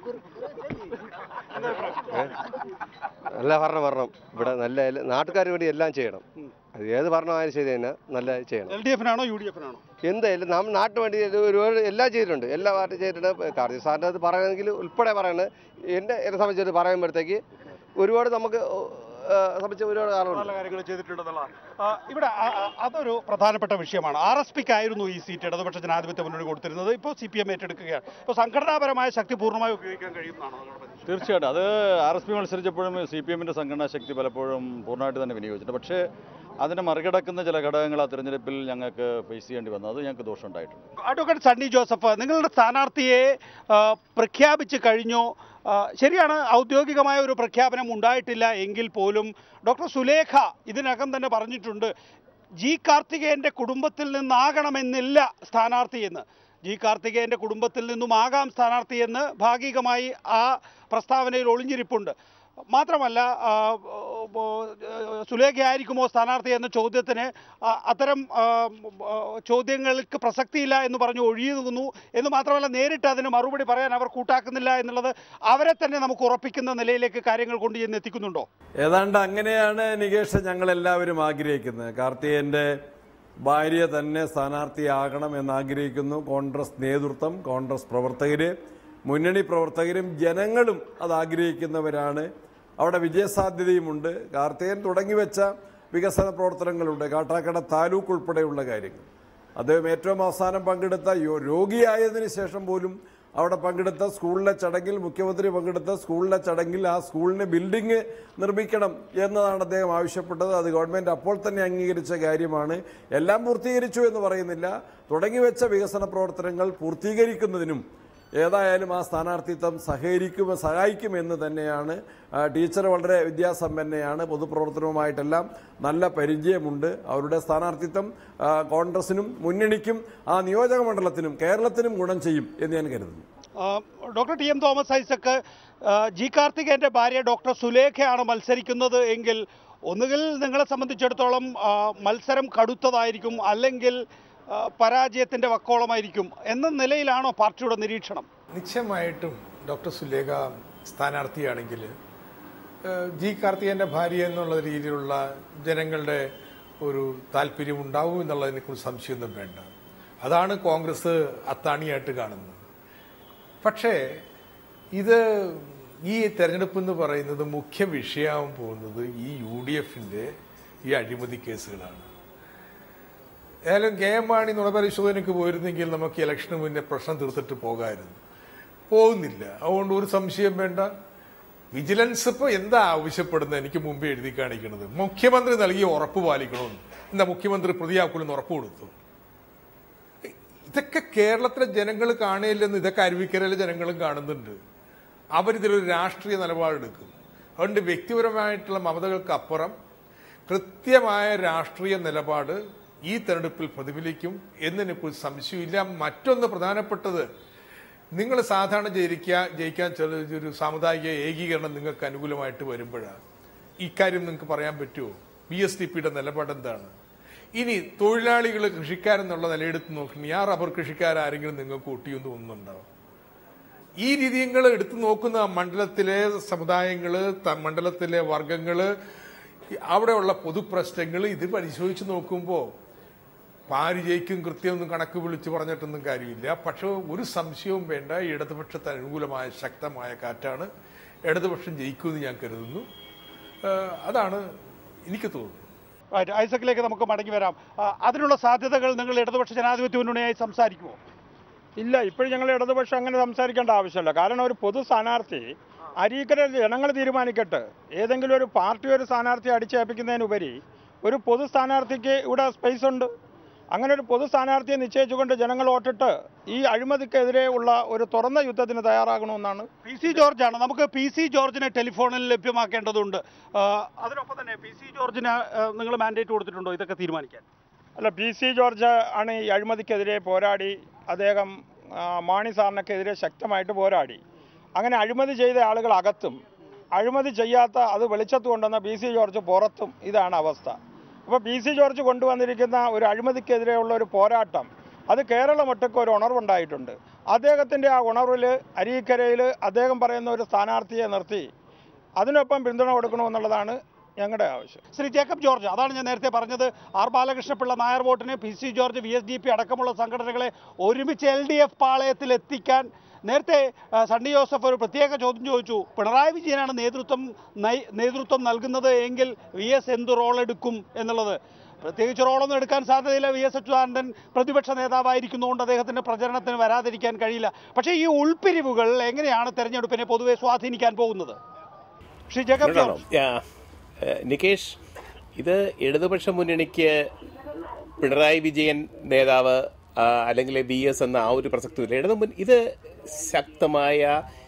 നല്ല ഭരണം വരണം ഇവിടെ. നല്ല നാട്ടുകാർക്ക് വേണ്ടി എല്ലാം ചെയ്യണം. അത് ഏത് ഭരണമായാലും ശരി തന്നെ നല്ല ചെയ്യണം. എൽ ഡി എഫിനാണോ യു ഡി എഫിനാണോ? എന്തായാലും നമ്മൾ നാട്ടിന് വേണ്ടി ഒരുപാട് എല്ലാം ചെയ്തിട്ടുണ്ട്. എല്ലാ പാർട്ടി ചെയ്തിട്ടുണ്ട്. കാർത്തിക സാറിൻ്റെ അത് പറയണമെങ്കിൽ ഉൾപ്പെടെ പറയണത് എന്നെ എന്നെ സംബന്ധിച്ചിട്ട് പറയുമ്പോഴത്തേക്ക് ഒരുപാട് നമുക്ക് സംബന്ധിച്ച് ഒരുപാട് നല്ല കാര്യങ്ങൾ ചെയ്തിട്ടുണ്ടെന്നുള്ളതാണ്. ഇവിടെ അതൊരു പ്രധാനപ്പെട്ട വിഷയമാണ്. ആർ എസ് പിക്ക് ആയിരുന്നു ഈ സീറ്റ് ഇടതുപക്ഷ ജനാധിപത്യ മുന്നണി കൊടുത്തിരുന്നത്. ഇപ്പോൾ സി പി എം ഏറ്റെടുക്കുകയാണ്. ഇപ്പോൾ സംഘടനാപരമായ ശക്തി പൂർണ്ണമായി ഉപയോഗിക്കാൻ കഴിയുന്നതാണോ? തീർച്ചയായിട്ടും അത് ആർ എസ് പി മത്സരിച്ചപ്പോഴും സി പി എമ്മിൻ്റെ സംഘടനാ ശക്തി പലപ്പോഴും പൂർണ്ണമായിട്ട് തന്നെ വിനിയോഗിച്ചിട്ടുണ്ട്. പക്ഷേ അതിനെ മറികടക്കുന്ന ചില ഘടകങ്ങൾ ആ തെരഞ്ഞെടുപ്പിൽ ഞങ്ങൾക്ക് ഫേസ് ചെയ്യേണ്ടി വന്നു. അത് ഞങ്ങൾക്ക് ദോഷമുണ്ടായിട്ടുണ്ട്. അഡ്വക്കേറ്റ് സണ്ണി ജോസഫ്, നിങ്ങളുടെ സ്ഥാനാർത്ഥിയെ പ്രഖ്യാപിച്ച് കഴിഞ്ഞു. ശരിയാണ്, ഔദ്യോഗികമായ ഒരു പ്രഖ്യാപനം ഉണ്ടായിട്ടില്ല എങ്കിൽ പോലും ഡോക്ടർ സുലേഖ ഇതിനകം തന്നെ പറഞ്ഞിട്ടുണ്ട് ജി കാർത്തികേയൻ്റെ കുടുംബത്തിൽ നിന്നാകണമെന്നില്ല സ്ഥാനാർത്ഥിയെന്ന്. ജി കാർത്തികേയൻ്റെ കുടുംബത്തിൽ നിന്നുമാകാം സ്ഥാനാർത്ഥിയെന്ന് ഭാഗികമായി ആ പ്രസ്താവനയിൽ ഒളിഞ്ഞിരിപ്പുണ്ട്. മാത്രമല്ല സുലേഖയായിരിക്കുമോ സ്ഥാനാർത്ഥി എന്ന ചോദ്യത്തിന് അത്തരം ചോദ്യങ്ങൾക്ക് പ്രസക്തിയില്ല എന്ന് പറഞ്ഞു ഒഴിയുന്നു എന്ന് മാത്രമല്ല നേരിട്ട് അതിന് മറുപടി പറയാൻ അവർ കൂട്ടാക്കുന്നില്ല എന്നുള്ളത് അവരെ തന്നെ നമുക്ക് ഉറപ്പിക്കുന്ന നിലയിലേക്ക് കാര്യങ്ങൾ കൊണ്ട് ചെന്ന് എത്തിക്കുന്നുണ്ടോ? ഏതാണ്ട് അങ്ങനെയാണ് നികേഷ് ഞങ്ങളെല്ലാവരും ആഗ്രഹിക്കുന്നത്. കാർത്തികേയൻ്റെ ഭാര്യ തന്നെ സ്ഥാനാർത്ഥിയാകണം എന്നാഗ്രഹിക്കുന്നു കോൺഗ്രസ് നേതൃത്വം, കോൺഗ്രസ് പ്രവർത്തകർ, മുന്നണി പ്രവർത്തകരും ജനങ്ങളും അത് ആഗ്രഹിക്കുന്നവരാണ്. അവിടെ വിജയസാധ്യതയുമുണ്ട്. കാർത്തികേയൻ തുടങ്ങിവെച്ച വികസന പ്രവർത്തനങ്ങളുണ്ട്. കാട്ടാക്കട താലൂക്ക് ഉൾപ്പെടെയുള്ള കാര്യങ്ങൾ അദ്ദേഹം ഏറ്റവും അവസാനം പങ്കെടുത്ത രോഗിയായതിനു ശേഷം പോലും അവിടെ പങ്കെടുത്ത സ്കൂളിലെ ചടങ്ങിൽ, മുഖ്യമന്ത്രി പങ്കെടുത്ത സ്കൂളിലെ ചടങ്ങിൽ ആ സ്കൂളിന് ബിൽഡിംഗ് നിർമ്മിക്കണം എന്നതാണ് അദ്ദേഹം ആവശ്യപ്പെട്ടത്. അത് ഗവൺമെൻറ് അപ്പോൾ തന്നെ അംഗീകരിച്ച കാര്യമാണ്. എല്ലാം പൂർത്തീകരിച്ചു എന്ന് പറയുന്നില്ല. തുടങ്ങിവെച്ച വികസന പ്രവർത്തനങ്ങൾ പൂർത്തീകരിക്കുന്നതിനും ഏതായാലും ആ സ്ഥാനാർത്ഥിത്വം സഹകരിക്കും സഹായിക്കുമെന്ന് തന്നെയാണ്. ടീച്ചർ വളരെ വിദ്യാസമ്പന്നയാണ്. പൊതുപ്രവർത്തനവുമായിട്ടെല്ലാം നല്ല പരിചയമുണ്ട്. അവരുടെ സ്ഥാനാർത്ഥിത്വം കോൺഗ്രസിനും മുന്നണിക്കും ആ നിയോജക മണ്ഡലത്തിനും കേരളത്തിനും ഗുണം ചെയ്യും എന്ന് ഞാൻ കരുതുന്നു. Doctor T M Thomas Isaac, G കാർത്തികേയൻ്റെ ഭാര്യ ഡോക്ടർ സുലേഖയാണ് മത്സരിക്കുന്നത് എങ്കിൽ ഒന്നുകിൽ നിങ്ങളെ സംബന്ധിച്ചിടത്തോളം മത്സരം കടുത്തതായിരിക്കും, അല്ലെങ്കിൽ പരാജയത്തിൻ്റെ വക്കോളമായിരിക്കും എന്ന നിലയിലാണോ പാർട്ടിയുടെ നിരീക്ഷണം? നിശ്ചയമായിട്ടും ഡോക്ടർ സുലേഖ സ്ഥാനാർത്ഥിയാണെങ്കിൽ ജി കാർത്തികേയൻ്റെ ഭാര്യ എന്നുള്ള രീതിയിലുള്ള ജനങ്ങളുടെ ഒരു താല്പര്യം ഉണ്ടാവും എന്നുള്ളതിനെക്കുറിച്ച് സംശയമൊന്നും വേണ്ട. അതാണ് കോൺഗ്രസ് അത്താണിയായിട്ട് കാണുന്നത്. പക്ഷേ ഇത് ഈ തെരഞ്ഞെടുപ്പ് എന്ന് പറയുന്നത് മുഖ്യ വിഷയമാകാൻ പോകുന്നത് ഈ യു ഡി എഫിൻ്റെ ഈ അഴിമതി കേസുകളാണ്. ഏതായാലും കെ എം മാണി നുണപരിശോധനയ്ക്ക് പോയിരുന്നെങ്കിൽ നമുക്ക് ഇലക്ഷന് മുന്നേ പ്രശ്നം തീർത്തിട്ട് പോകാമായിരുന്നു. പോകുന്നില്ല. അതുകൊണ്ട് ഒരു സംശയം വേണ്ട. വിജിലൻസ് ഇപ്പോൾ എന്താ ആവശ്യപ്പെടുന്നത് എനിക്ക് മുമ്പേ എഴുതി കാണിക്കുന്നത് മുഖ്യമന്ത്രി നൽകിയ ഉറപ്പ് പാലിക്കണമെന്ന്. എന്താ മുഖ്യമന്ത്രി പ്രതിയാക്കൂലെന്ന് ഉറപ്പ് കൊടുത്തു? ഇതൊക്കെ കേരളത്തിലെ ജനങ്ങൾ കാണില്ലെന്ന് ഇതൊക്കെ അരുവിക്കരയിലെ ജനങ്ങളും കാണുന്നുണ്ട്. അവരിതിലൊരു രാഷ്ട്രീയ നിലപാടെടുക്കും. അതുകൊണ്ട് വ്യക്തിപരമായിട്ടുള്ള മമതകൾക്കപ്പുറം കൃത്യമായ രാഷ്ട്രീയ നിലപാട് ഈ തെരഞ്ഞെടുപ്പിൽ പ്രതിഫലിക്കും എന്നതിനെക്കുറിച്ച് സംശയമില്ല. മറ്റൊന്ന് പ്രധാനപ്പെട്ടത്, നിങ്ങൾ സാധാരണ ജയിക്കുക ജയിക്കാൻ ഒരു സാമുദായിക ഏകീകരണം നിങ്ങൾക്ക് അനുകൂലമായിട്ട് വരുമ്പോഴാണ് ഇക്കാര്യം നിങ്ങൾക്ക് പറയാൻ പറ്റുമോ? ബി എസ് ഡി പിയുടെ നിലപാട് എന്താണ്? ഇനി തൊഴിലാളികൾ കൃഷിക്കാരെന്നുള്ള നിലയെടുത്ത് നോക്കണേ, ആ റബ്ബർ കൃഷിക്കാരെങ്കിലും നിങ്ങൾക്ക് കൂട്ടിയെന്ന് തോന്നുന്നുണ്ടാവും. ഈ രീതികൾ എടുത്തു നോക്കുന്ന മണ്ഡലത്തിലെ സമുദായങ്ങള്, മണ്ഡലത്തിലെ വർഗങ്ങള്, അവിടെയുള്ള പൊതുപ്രശ്നങ്ങൾ ഇത് പരിശോധിച്ച് നോക്കുമ്പോൾ പാരി ജയിക്കും കൃത്യമൊന്നും കണക്ക് വിളിച്ച് പറഞ്ഞിട്ടൊന്നും കാര്യമില്ല. പക്ഷെ ഒരു സംശയവും വേണ്ട, ഇടതുപക്ഷത്തിന് അനുകൂലമായ ശക്തമായ കാറ്റാണ്. ഇടതുപക്ഷം ജയിക്കുമെന്ന് ഞാൻ കരുതുന്നു. അതാണ് എനിക്ക് തോന്നുന്നത്. ഐസക്കിലേക്ക് നമുക്ക് മടങ്ങി വരാം. അതിനുള്ള സാധ്യതകൾ നിങ്ങൾ ഇടതുപക്ഷ ജനാധിപത്യ മുന്നണിയായി സംസാരിക്കുമോ? ഇല്ല, ഇപ്പോഴും ഞങ്ങൾ ഇടതുപക്ഷം അങ്ങനെ സംസാരിക്കേണ്ട ആവശ്യമില്ല. കാരണം ഒരു പൊതു സ്ഥാനാർത്ഥി അരീക്കര ജനങ്ങൾ തീരുമാനിക്കട്ടെ. ഏതെങ്കിലും ഒരു പാർട്ടി ഒരു സ്ഥാനാർത്ഥിയെ അടിച്ചേൽപ്പിക്കുന്നതിനുപരി ഒരു പൊതു സ്ഥാനാർത്ഥിക്ക് ഇവിടെ സ്പേസ് ഉണ്ട്. അങ്ങനെ ഒരു പൊതു സ്ഥാനാർത്ഥിയെ നിശ്ചയിച്ചുകൊണ്ട് ജനങ്ങൾ വോട്ടിട്ട് ഈ അഴിമതിക്കെതിരെ ഉള്ള ഒരു തുറന്ന യുദ്ധത്തിന് തയ്യാറാകണമെന്നാണ്. P C ജോർജാണ്. നമുക്ക് പി സി ജോർജിനെ ടെലിഫോണിൽ ലഭ്യമാക്കേണ്ടതുണ്ട്. അതിനൊപ്പം തന്നെ പി സി ജോർജിന് നിങ്ങൾ മാൻഡേറ്റ് കൊടുത്തിട്ടുണ്ടോ ഇതൊക്കെ തീരുമാനിക്കാൻ? അല്ല, പി സി ജോർജ് ആണ് ഈ അഴിമതിക്കെതിരെ പോരാടി. അദ്ദേഹം മാണി സാറിനൊക്കെതിരെ ശക്തമായിട്ട് പോരാടി. അങ്ങനെ അഴിമതി ചെയ്ത ആളുകൾ അകത്തും അഴിമതി ചെയ്യാത്ത അത് വെളിച്ചത്ത് കൊണ്ടുവന്ന പി സി ജോർജ് പുറത്തും. ഇതാണ് അവസ്ഥ. അപ്പോൾ പി സി ജോർജ് കൊണ്ടുവന്നിരിക്കുന്ന ഒരു അഴിമതിക്കെതിരെയുള്ള ഒരു പോരാട്ടം അത് കേരളമൊട്ടൊക്കെ ഒരു ഉണർവുണ്ടായിട്ടുണ്ട്. അദ്ദേഹത്തിൻ്റെ ആ ഉണർവിൽ അരീക്കരയിൽ അദ്ദേഹം പറയുന്ന ഒരു സ്ഥാനാർത്ഥിയെ നിർത്തി അതിനൊപ്പം പിന്തുണ കൊടുക്കണമെന്നുള്ളതാണ് ഞങ്ങളുടെ ആവശ്യം. ശ്രീ ജേക്കബ് ജോർജ്, അതാണ് ഞാൻ നേരത്തെ പറഞ്ഞത്. ആർ ബാലകൃഷ്ണപിള്ള നായർ വോട്ടിന് P C George, V S D P അടക്കമുള്ള സംഘടനകളെ ഒരുമിച്ച് എൽ ഡി എഫ് പാളയത്തിൽ എത്തിക്കാൻ നേരത്തെ സണ്ണി ജോസഫ് ഒരു പ്രത്യേക ചോദ്യം ചോദിച്ചു. പിണറായി വിജയനാണ് നേതൃത്വം നേതൃത്വം നൽകുന്നത് എങ്കിൽ വി എസ് എന്ത് റോളെടുക്കും എന്നുള്ളത്. പ്രത്യേകിച്ച് റോളൊന്നും എടുക്കാൻ സാധ്യതയില്ല. വി എസ് അച്യുതാനന്ദൻ പ്രതിപക്ഷ നേതാവായിരിക്കുന്നതുകൊണ്ട് അദ്ദേഹത്തിൻ്റെ പ്രചരണത്തിന് വരാതിരിക്കാൻ കഴിയില്ല. പക്ഷേ ഈ ഉൾപ്പിരിവുകൾ എങ്ങനെയാണ് തെരഞ്ഞെടുപ്പിനെ പൊതുവെ സ്വാധീനിക്കാൻ പോകുന്നത്? ശ്രീ ജേക്കബ് ജോർജ്. നികേഷ്, ഇത് ഇടതുപക്ഷ മുന്നണിക്ക് പിണറായി വിജയൻ നേതാവ് അല്ലെങ്കിൽ ബി എസ് എന്ന ആ ഒരു പ്രസക്തിയില്ല. ഇടതു ഇത് ശക്തമായ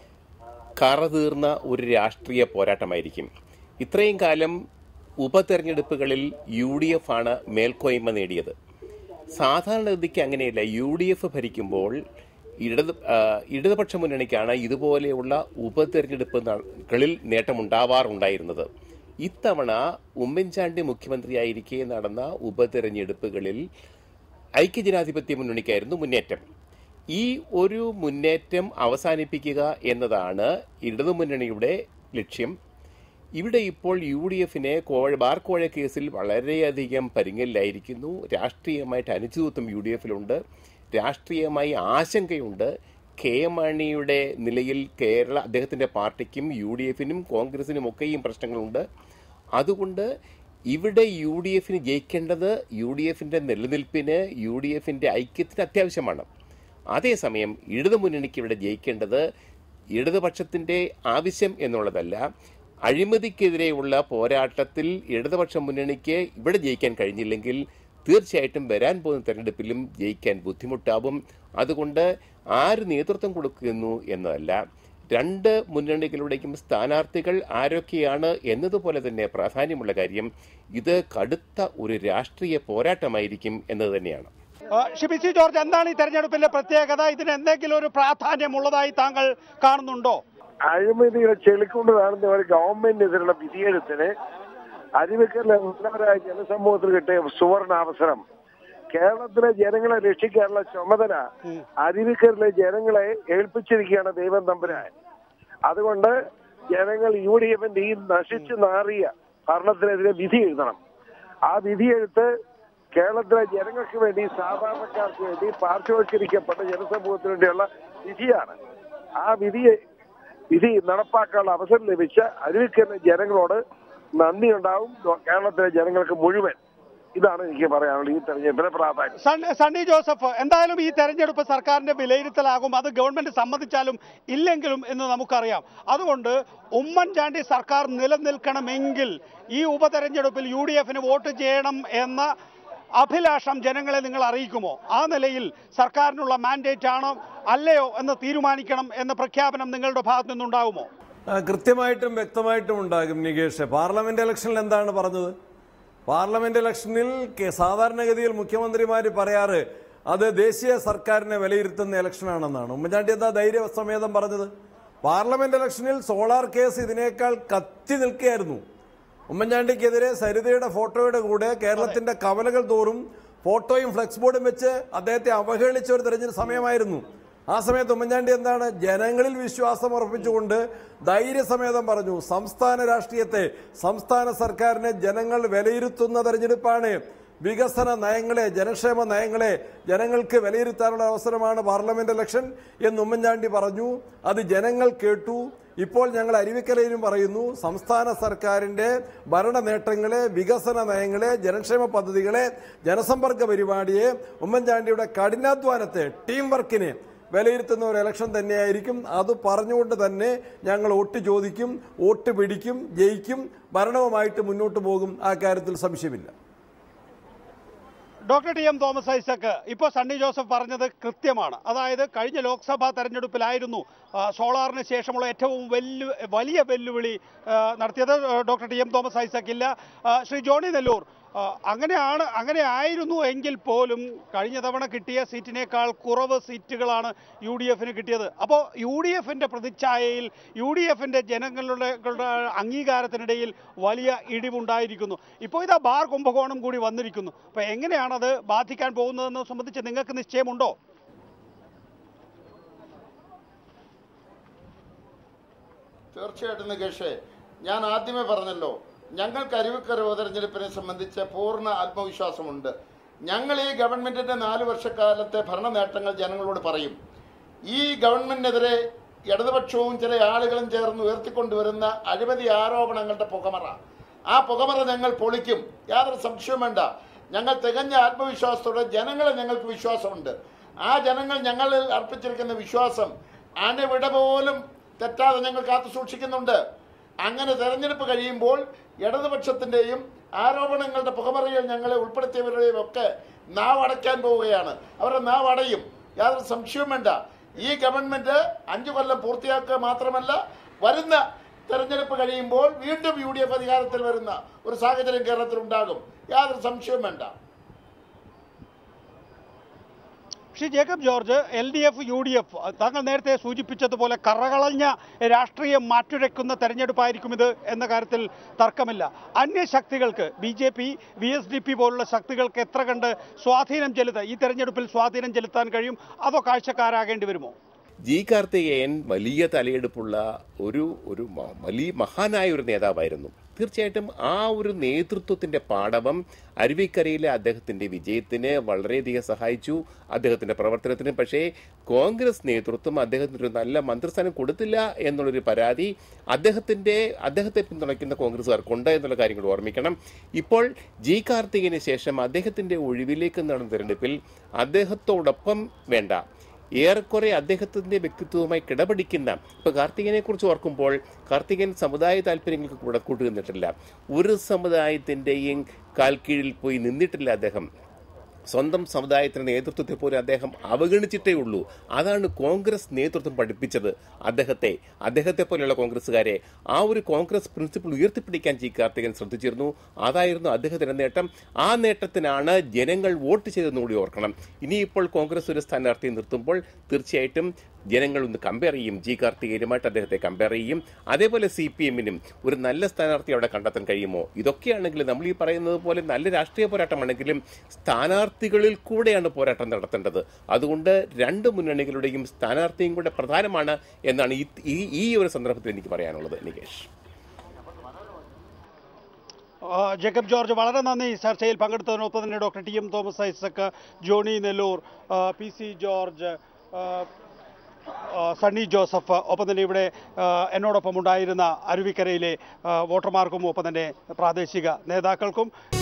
കറതീർന്ന ഒരു രാഷ്ട്രീയ പോരാട്ടമായിരിക്കും. ഇത്രയും കാലം ഉപതെരഞ്ഞെടുപ്പുകളിൽ യു ഡി എഫ് ആണ് മേൽക്കോയ്മ നേടിയത്. സാധാരണഗതിക്ക് അങ്ങനെയല്ല. യു ഡി എഫ് ഭരിക്കുമ്പോൾ ഇടത് ഇടതുപക്ഷ മുന്നണിക്കാണ് ഇതുപോലെയുള്ള ഉപതെരഞ്ഞെടുപ്പുകളിൽ നേട്ടമുണ്ടാവാറുണ്ടായിരുന്നത്. ഇത്തവണ ഉമ്മൻചാണ്ടി മുഖ്യമന്ത്രിയായിരിക്കെ നടന്ന ഉപതെരഞ്ഞെടുപ്പുകളിൽ ഐക്യജനാധിപത്യ മുന്നണിക്കായിരുന്നു മുന്നേറ്റം. ഈ ഒരു മുന്നേറ്റം അവസാനിപ്പിക്കുക എന്നതാണ് ഇടതുമുന്നണിയുടെ ലക്ഷ്യം. ഇവിടെ ഇപ്പോൾ യു ഡി എഫിനെ കോഴ ബാർക്കോഴ കേസിൽ വളരെയധികം പരിങ്ങലിലായിരിക്കുന്നു. രാഷ്ട്രീയമായിട്ട് അനിശ്ചിതത്വം യു ഡി എഫിലുണ്ട്. രാഷ്ട്രീയമായി ആശങ്കയുണ്ട്. കെ എം മാണിയുടെ നിലയിൽ കേരള അദ്ദേഹത്തിൻ്റെ പാർട്ടിക്കും യു ഡി എഫിനും കോൺഗ്രസിനും ഒക്കെയും പ്രശ്നങ്ങളുണ്ട്. അതുകൊണ്ട് ഇവിടെ യു ഡി എഫിന് ജയിക്കേണ്ടത് യു ഡി എഫിൻ്റെ നിലനിൽപ്പിന്, യു ഡി എഫിൻ്റെ ഐക്യത്തിന് അത്യാവശ്യമാണ്. അതേസമയം ഇടതുമുന്നണിക്ക് ഇവിടെ ജയിക്കേണ്ടത് ഇടതുപക്ഷത്തിൻ്റെ ആവശ്യം എന്നുള്ളതല്ല. അഴിമതിക്കെതിരെയുള്ള പോരാട്ടത്തിൽ ഇടതുപക്ഷ മുന്നണിക്ക് ഇവിടെ ജയിക്കാൻ കഴിഞ്ഞില്ലെങ്കിൽ തീർച്ചയായിട്ടും വരാൻ പോകുന്ന തെരഞ്ഞെടുപ്പിലും ജയിക്കാൻ ബുദ്ധിമുട്ടാവും. അതുകൊണ്ട് ആര് നേതൃത്വം കൊടുക്കുന്നു എന്നതല്ല, രണ്ട് മുന്നണികളുടെയും സ്ഥാനാർത്ഥികൾ ആരൊക്കെയാണ് എന്നതുപോലെ തന്നെ പ്രാധാന്യമുള്ള കാര്യം ഇത് കടുത്ത ഒരു രാഷ്ട്രീയ പോരാട്ടമായിരിക്കും എന്നത് തന്നെയാണ്. പി സി ജോർജ്, എന്താണ് ഈ തെരഞ്ഞെടുപ്പിന്റെ പ്രത്യേകത? ഇതിന് എന്തെങ്കിലും ഒരു പ്രാധാന്യമുള്ളതായി താങ്കൾ കാണുന്നുണ്ടോ? അഴിമതികളെ ചെളിക്കൊണ്ട് കാണുന്ന ഒരു ഗവൺമെന്റിനെതിരുള്ള വിധിയെഴുത്തിന് അരുവിക്കറിലെ ഉന്നതരായ ജനസമൂഹത്തിൽ കിട്ടിയ സുവർണ അവസരം. കേരളത്തിലെ ജനങ്ങളെ രക്ഷിക്കാനുള്ള ചുമതല അരുവിക്കറിലെ ജനങ്ങളെ ഏൽപ്പിച്ചിരിക്കുകയാണ് ദൈവം തമ്പുരാൻ. അതുകൊണ്ട് ജനങ്ങൾ യു ഡി എഫിന്റെ ഈ നശിച്ചു നാറിയ ഭരണത്തിനെതിരെ വിധി എഴുതണം. ആ വിധിയെഴുത്ത് കേരളത്തിലെ ജനങ്ങൾക്ക് വേണ്ടി, സാധാരണക്കാർക്ക് വേണ്ടി, പാർശ്വവൽക്കരിക്കപ്പെട്ട ജനസമൂഹത്തിന് വേണ്ടിയുള്ള വിധിയാണ്. ആ വിധിയെ വിധി നടപ്പാക്കാനുള്ള അവസരം ലഭിച്ച അരുവിക്കറിലെ ജനങ്ങളോട് നന്ദി ഉണ്ടാവും കേരളത്തിലെ ജനങ്ങൾക്ക് മുഴുവൻ. ഇതാണ് എനിക്ക് പറയാനുള്ളത് ഈ തെരഞ്ഞെടുപ്പിലെ പ്രാധാന്യം. സണ്ണി ജോസഫ്, എന്തായാലും ഈ തെരഞ്ഞെടുപ്പ് സർക്കാരിന്റെ വിലയിരുത്തലാകും. അത് ഗവൺമെന്റ് സമ്മതിച്ചാലും ഇല്ലെങ്കിലും എന്ന് നമുക്കറിയാം. അതുകൊണ്ട് ഉമ്മൻചാണ്ടി സർക്കാർ നിലനിൽക്കണമെങ്കിൽ ഈ ഉപതെരഞ്ഞെടുപ്പിൽ യു ഡി എഫിന് വോട്ട് ചെയ്യണം എന്ന അഭിലാഷം ജനങ്ങളെ നിങ്ങൾ അറിയിക്കുമോ? ആ നിലയിൽ സർക്കാരിനുള്ള മാൻഡേറ്റ് ആണോ അല്ലയോ എന്ന് തീരുമാനിക്കണം എന്ന പ്രഖ്യാപനം നിങ്ങളുടെ ഭാഗത്തു നിന്നുണ്ടാകുമോ? കൃത്യമായിട്ടും വ്യക്തമായിട്ടും ഉണ്ടാകും നികേഷ്. പാർലമെന്റ് ഇലക്ഷനിൽ എന്താണ് പറഞ്ഞത്? പാർലമെന്റ് ഇലക്ഷനിൽ സാധാരണഗതിയിൽ മുഖ്യമന്ത്രിമാർ പറയാറ് അത് ദേശീയ സർക്കാരിനെ വിലയിരുത്തുന്ന ഇലക്ഷനാണെന്നാണ്. ഉമ്മൻചാണ്ടി എന്താ ധൈര്യസമേതം പറഞ്ഞത്? പാർലമെന്റ് ഇലക്ഷനിൽ സോളാർ കേസ് ഇതിനേക്കാൾ കത്തി നിൽക്കുകയായിരുന്നു. ഉമ്മൻചാണ്ടിക്കെതിരെ സരിതയുടെ ഫോട്ടോയുടെ കൂടെ കേരളത്തിന്റെ കവലകൾ തോറും ഫോട്ടോയും ഫ്ലെക്സ് ബോർഡും വെച്ച് അദ്ദേഹത്തെ അവഹേളിച്ച ഒരു തെരഞ്ഞെടുപ്പ് സമയമായിരുന്നു. ആ സമയത്ത് ഉമ്മൻചാണ്ടി എന്താണ് ജനങ്ങളിൽ വിശ്വാസം ഉറപ്പിച്ചുകൊണ്ട് ധൈര്യസമേതം പറഞ്ഞു, സംസ്ഥാന രാഷ്ട്രീയത്തെ, സംസ്ഥാന സർക്കാരിനെ ജനങ്ങൾ വിലയിരുത്തുന്ന തെരഞ്ഞെടുപ്പാണ്. വികസന നയങ്ങളെ, ജനക്ഷേമ നയങ്ങളെ ജനങ്ങൾക്ക് വിലയിരുത്താനുള്ള അവസരമാണ് പാർലമെന്റ് ഇലക്ഷൻ എന്ന് ഉമ്മൻചാണ്ടി പറഞ്ഞു. അത് ജനങ്ങൾ കേട്ടു. ഇപ്പോൾ ഞങ്ങൾ അരുവിക്കരയിലും പറയുന്നു, സംസ്ഥാന സർക്കാരിന്റെ ഭരണ നേട്ടങ്ങളെ, വികസന നയങ്ങളെ, ജനക്ഷേമ പദ്ധതികളെ, ജനസമ്പർക്ക പരിപാടിയെ, ഉമ്മൻചാണ്ടിയുടെ കഠിനാധ്വാനത്തെ, ടീം വർക്കിനെ വിലയിരുത്തുന്ന ഒരു ഇലക്ഷൻ തന്നെയായിരിക്കും. അത് പറഞ്ഞുകൊണ്ട് തന്നെ ഞങ്ങൾ വോട്ട് ചോദിക്കും, വോട്ട് പിടിക്കും, ജയിക്കും, ഭരണവുമായിട്ട് മുന്നോട്ട് പോകും. ആ കാര്യത്തിൽ സംശയമില്ല. Doctor T M Thomas Isaac, ഇപ്പോൾ സണ്ണി ജോസഫ് പറഞ്ഞത് കൃത്യമാണ്. അതായത് കഴിഞ്ഞ ലോക്സഭാ തെരഞ്ഞെടുപ്പിലായിരുന്നു സോളാറിന് ശേഷമുള്ള ഏറ്റവും വെല്ലു വലിയ വെല്ലുവിളി നടത്തിയത് doctor T M Thomas Isaac. ഇല്ല ശ്രീ ജോണി നെല്ലൂർ, അങ്ങനെയാണ് അങ്ങനെ ആയിരുന്നു എങ്കിൽ പോലും കഴിഞ്ഞ തവണ കിട്ടിയ സീറ്റിനേക്കാൾ കുറവ് സീറ്റുകളാണ് യു ഡി എഫിന് കിട്ടിയത്. അപ്പോൾ യു ഡി എഫിൻ്റെ പ്രതിച്ഛായയിൽ യു ഡി എഫിൻ്റെ ജനങ്ങളുടെ അംഗീകാരത്തിനിടയിൽ വലിയ ഇടിവുണ്ടായിരിക്കുന്നു. ഇപ്പോൾ ഇതാ ബാർ കുംഭകോണം കൂടി വന്നിരിക്കുന്നു. അപ്പോൾ എങ്ങനെയാണത് ബാധിക്കാൻ പോകുന്നതെന്ന് സംബന്ധിച്ച് നിങ്ങൾക്ക് നിശ്ചയമുണ്ടോ? തീർച്ചയായിട്ടും നികേഷേ, ഞാൻ ആദ്യമേ പറഞ്ഞല്ലോ, ഞങ്ങൾക്ക് അരുവിക്കര ഉപതെരഞ്ഞെടുപ്പിനെ സംബന്ധിച്ച് പൂർണ്ണ ആത്മവിശ്വാസമുണ്ട്. ഞങ്ങൾ ഈ ഗവൺമെൻറ്റിൻ്റെ നാല് വർഷക്കാലത്തെ ഭരണ നേട്ടങ്ങൾ ജനങ്ങളോട് പറയും. ഈ ഗവൺമെൻറ്റിനെതിരെ ഇടതുപക്ഷവും ചില ആളുകളും ചേർന്ന് ഉയർത്തിക്കൊണ്ടുവരുന്ന അഴിമതി ആരോപണങ്ങളുടെ പുകമറ, ആ പുകമറ ഞങ്ങൾ പൊളിക്കും, യാതൊരു സംശയവും വേണ്ട. ഞങ്ങൾ തികഞ്ഞ ആത്മവിശ്വാസത്തോടെ ജനങ്ങളെ ഞങ്ങൾക്ക് വിശ്വാസമുണ്ട്. ആ ജനങ്ങൾ ഞങ്ങളിൽ അർപ്പിച്ചിരിക്കുന്ന വിശ്വാസം അണുവിട പോലും തെറ്റാതെ ഞങ്ങൾ കാത്തു സൂക്ഷിക്കുന്നുണ്ട്. അങ്ങനെ തെരഞ്ഞെടുപ്പ് കഴിയുമ്പോൾ ഇടതുപക്ഷത്തിൻ്റെയും ആരോപണങ്ങളുടെ പുകമറയിൽ ഞങ്ങളെ ഉൾപ്പെടുത്തിയവരുടെയും ഒക്കെ നാവ് അടയ്ക്കാൻ പോവുകയാണ്. അവരുടെ നാവ് അടയും, യാതൊരു സംശയവും വേണ്ട. ഈ ഗവൺമെൻറ് അഞ്ചു കൊല്ലം പൂർത്തിയാക്കുക മാത്രമല്ല, വരുന്ന തെരഞ്ഞെടുപ്പ് കഴിയുമ്പോൾ വീണ്ടും യു ഡി എഫ് അധികാരത്തിൽ വരുന്ന ഒരു സാഹചര്യം കേരളത്തിൽ ഉണ്ടാകും, യാതൊരു സംശയവും വേണ്ട. Shri Jacob George, L D F U D F താങ്കൾ നേരത്തെ സൂചിപ്പിച്ചതുപോലെ കറകളഞ്ഞ രാഷ്ട്രീയം മാറ്റുരയ്ക്കുന്ന തെരഞ്ഞെടുപ്പായിരിക്കും ഇത് എന്ന കാര്യത്തിൽ തർക്കമില്ല. അന്യശക്തികൾക്ക്, B J P, V S D P പോലുള്ള ശക്തികൾക്ക് എത്ര കണ്ട് സ്വാധീനം ചെലുത്താൻ ഈ തെരഞ്ഞെടുപ്പിൽ സ്വാധീനം ചെലുത്താൻ കഴിയും? അതോ കാഴ്ചക്കാരാകേണ്ടി വരുമോ? ജി കാർത്തികേയൻ വലിയ തലയെടുപ്പുള്ള ഒരു ഒരു വലിയ മഹാനായ ഒരു നേതാവായിരുന്നു. തീർച്ചയായിട്ടും ആ ഒരു നേതൃത്വത്തിന്റെ പാടവം അരുവിക്കരയിലെ അദ്ദേഹത്തിന്റെ വിജയത്തിന് വളരെയധികം സഹായിച്ചു, അദ്ദേഹത്തിന്റെ പ്രവർത്തനത്തിന്. പക്ഷേ കോൺഗ്രസ് നേതൃത്വം അദ്ദേഹത്തിന് ഒരു നല്ല മന്ത്രിസ്ഥാനം കൊടുത്തില്ല എന്നുള്ളൊരു പരാതി അദ്ദേഹത്തിന്റെ അദ്ദേഹത്തെ പിന്തുണയ്ക്കുന്ന കോൺഗ്രസ്സുകാർക്കുണ്ട് എന്നുള്ള കാര്യങ്ങൾ ഓർമ്മിക്കണം. ഇപ്പോൾ ജി കാർത്തികേയന് ശേഷം അദ്ദേഹത്തിന്റെ ഒഴിവിലേക്ക് നടന്ന തെരഞ്ഞെടുപ്പിൽ അദ്ദേഹത്തോടൊപ്പം വേണ്ട, ഏറെക്കുറെ അദ്ദേഹത്തിന്റെ വ്യക്തിത്വവുമായി കിടപിടിക്കുന്ന, ഇപ്പൊ കാർത്തികനെ കുറിച്ച് ഓർക്കുമ്പോൾ കാർത്തികൻ സമുദായ താല്പര്യങ്ങൾക്ക് കൂടെ കൂട്ടുനിന്നിട്ടില്ല, ഒരു സമുദായത്തിന്റെയും കാൽക്കീഴിൽ പോയി നിന്നിട്ടില്ല. അദ്ദേഹം സ്വന്തം സമുദായത്തിന്റെ നേതൃത്വത്തെ പോലും അദ്ദേഹം അവഗണിച്ചിട്ടേ ഉള്ളൂ. അതാണ് കോൺഗ്രസ് നേതൃത്വം പഠിപ്പിച്ചത് അദ്ദേഹത്തെ അദ്ദേഹത്തെ പോലെയുള്ള കോൺഗ്രസ്സുകാരെ. ആ ഒരു കോൺഗ്രസ് പ്രിൻസിപ്പിൾ ഉയർത്തിപ്പിടിക്കാൻ ജി കാർത്തികൻ ശ്രദ്ധിച്ചിരുന്നു. അതായിരുന്നു അദ്ദേഹത്തിന്റെ നേട്ടം. ആ നേട്ടത്തിനാണ് ജനങ്ങൾ വോട്ട് ചെയ്തെന്ന് കൂടി ഓർക്കണം. ഇനിയിപ്പോൾ കോൺഗ്രസ് ഒരു സ്ഥാനാർത്ഥിയെ നിർത്തുമ്പോൾ തീർച്ചയായിട്ടും ജനങ്ങൾ ഒന്ന് കമ്പയർ ചെയ്യും, ജി കാർത്തികേയനുമായിട്ട് അദ്ദേഹത്തെ കമ്പയർ ചെയ്യും. അതേപോലെ സി പി എമ്മിനും ഒരു നല്ല സ്ഥാനാർത്ഥി അവിടെ കണ്ടെത്താൻ കഴിയുമോ? ഇതൊക്കെയാണെങ്കിലും നമ്മൾ ഈ പറയുന്നത് പോലെ നല്ല രാഷ്ട്രീയ പോരാട്ടമാണെങ്കിലും സ്ഥാനാർത്ഥികളിൽ കൂടെയാണ് പോരാട്ടം നടത്തേണ്ടത്. അതുകൊണ്ട് രണ്ട് മുന്നണികളുടെയും സ്ഥാനാർത്ഥിയും കൂടെ പ്രധാനമാണ് എന്നാണ് ഈ ഈ ഒരു സന്ദർഭത്തിൽ എനിക്ക് പറയാനുള്ളത്. നികേഷ്, ജേക്കബ് ജോർജ്, വളരെ നന്ദി ചർച്ചയിൽ പങ്കെടുത്തതിനൊപ്പം തന്നെ doctor T M Thomas Isaac, Johny Nelloor, P C George, Sunny Joseph, ഒപ്പം തന്നെ ഇവിടെ എന്നോടൊപ്പം ഉണ്ടായിരുന്ന അരുവിക്കരയിലെ വോട്ടർമാർക്കും ഒപ്പം തന്നെ പ്രാദേശിക നേതാക്കൾക്കും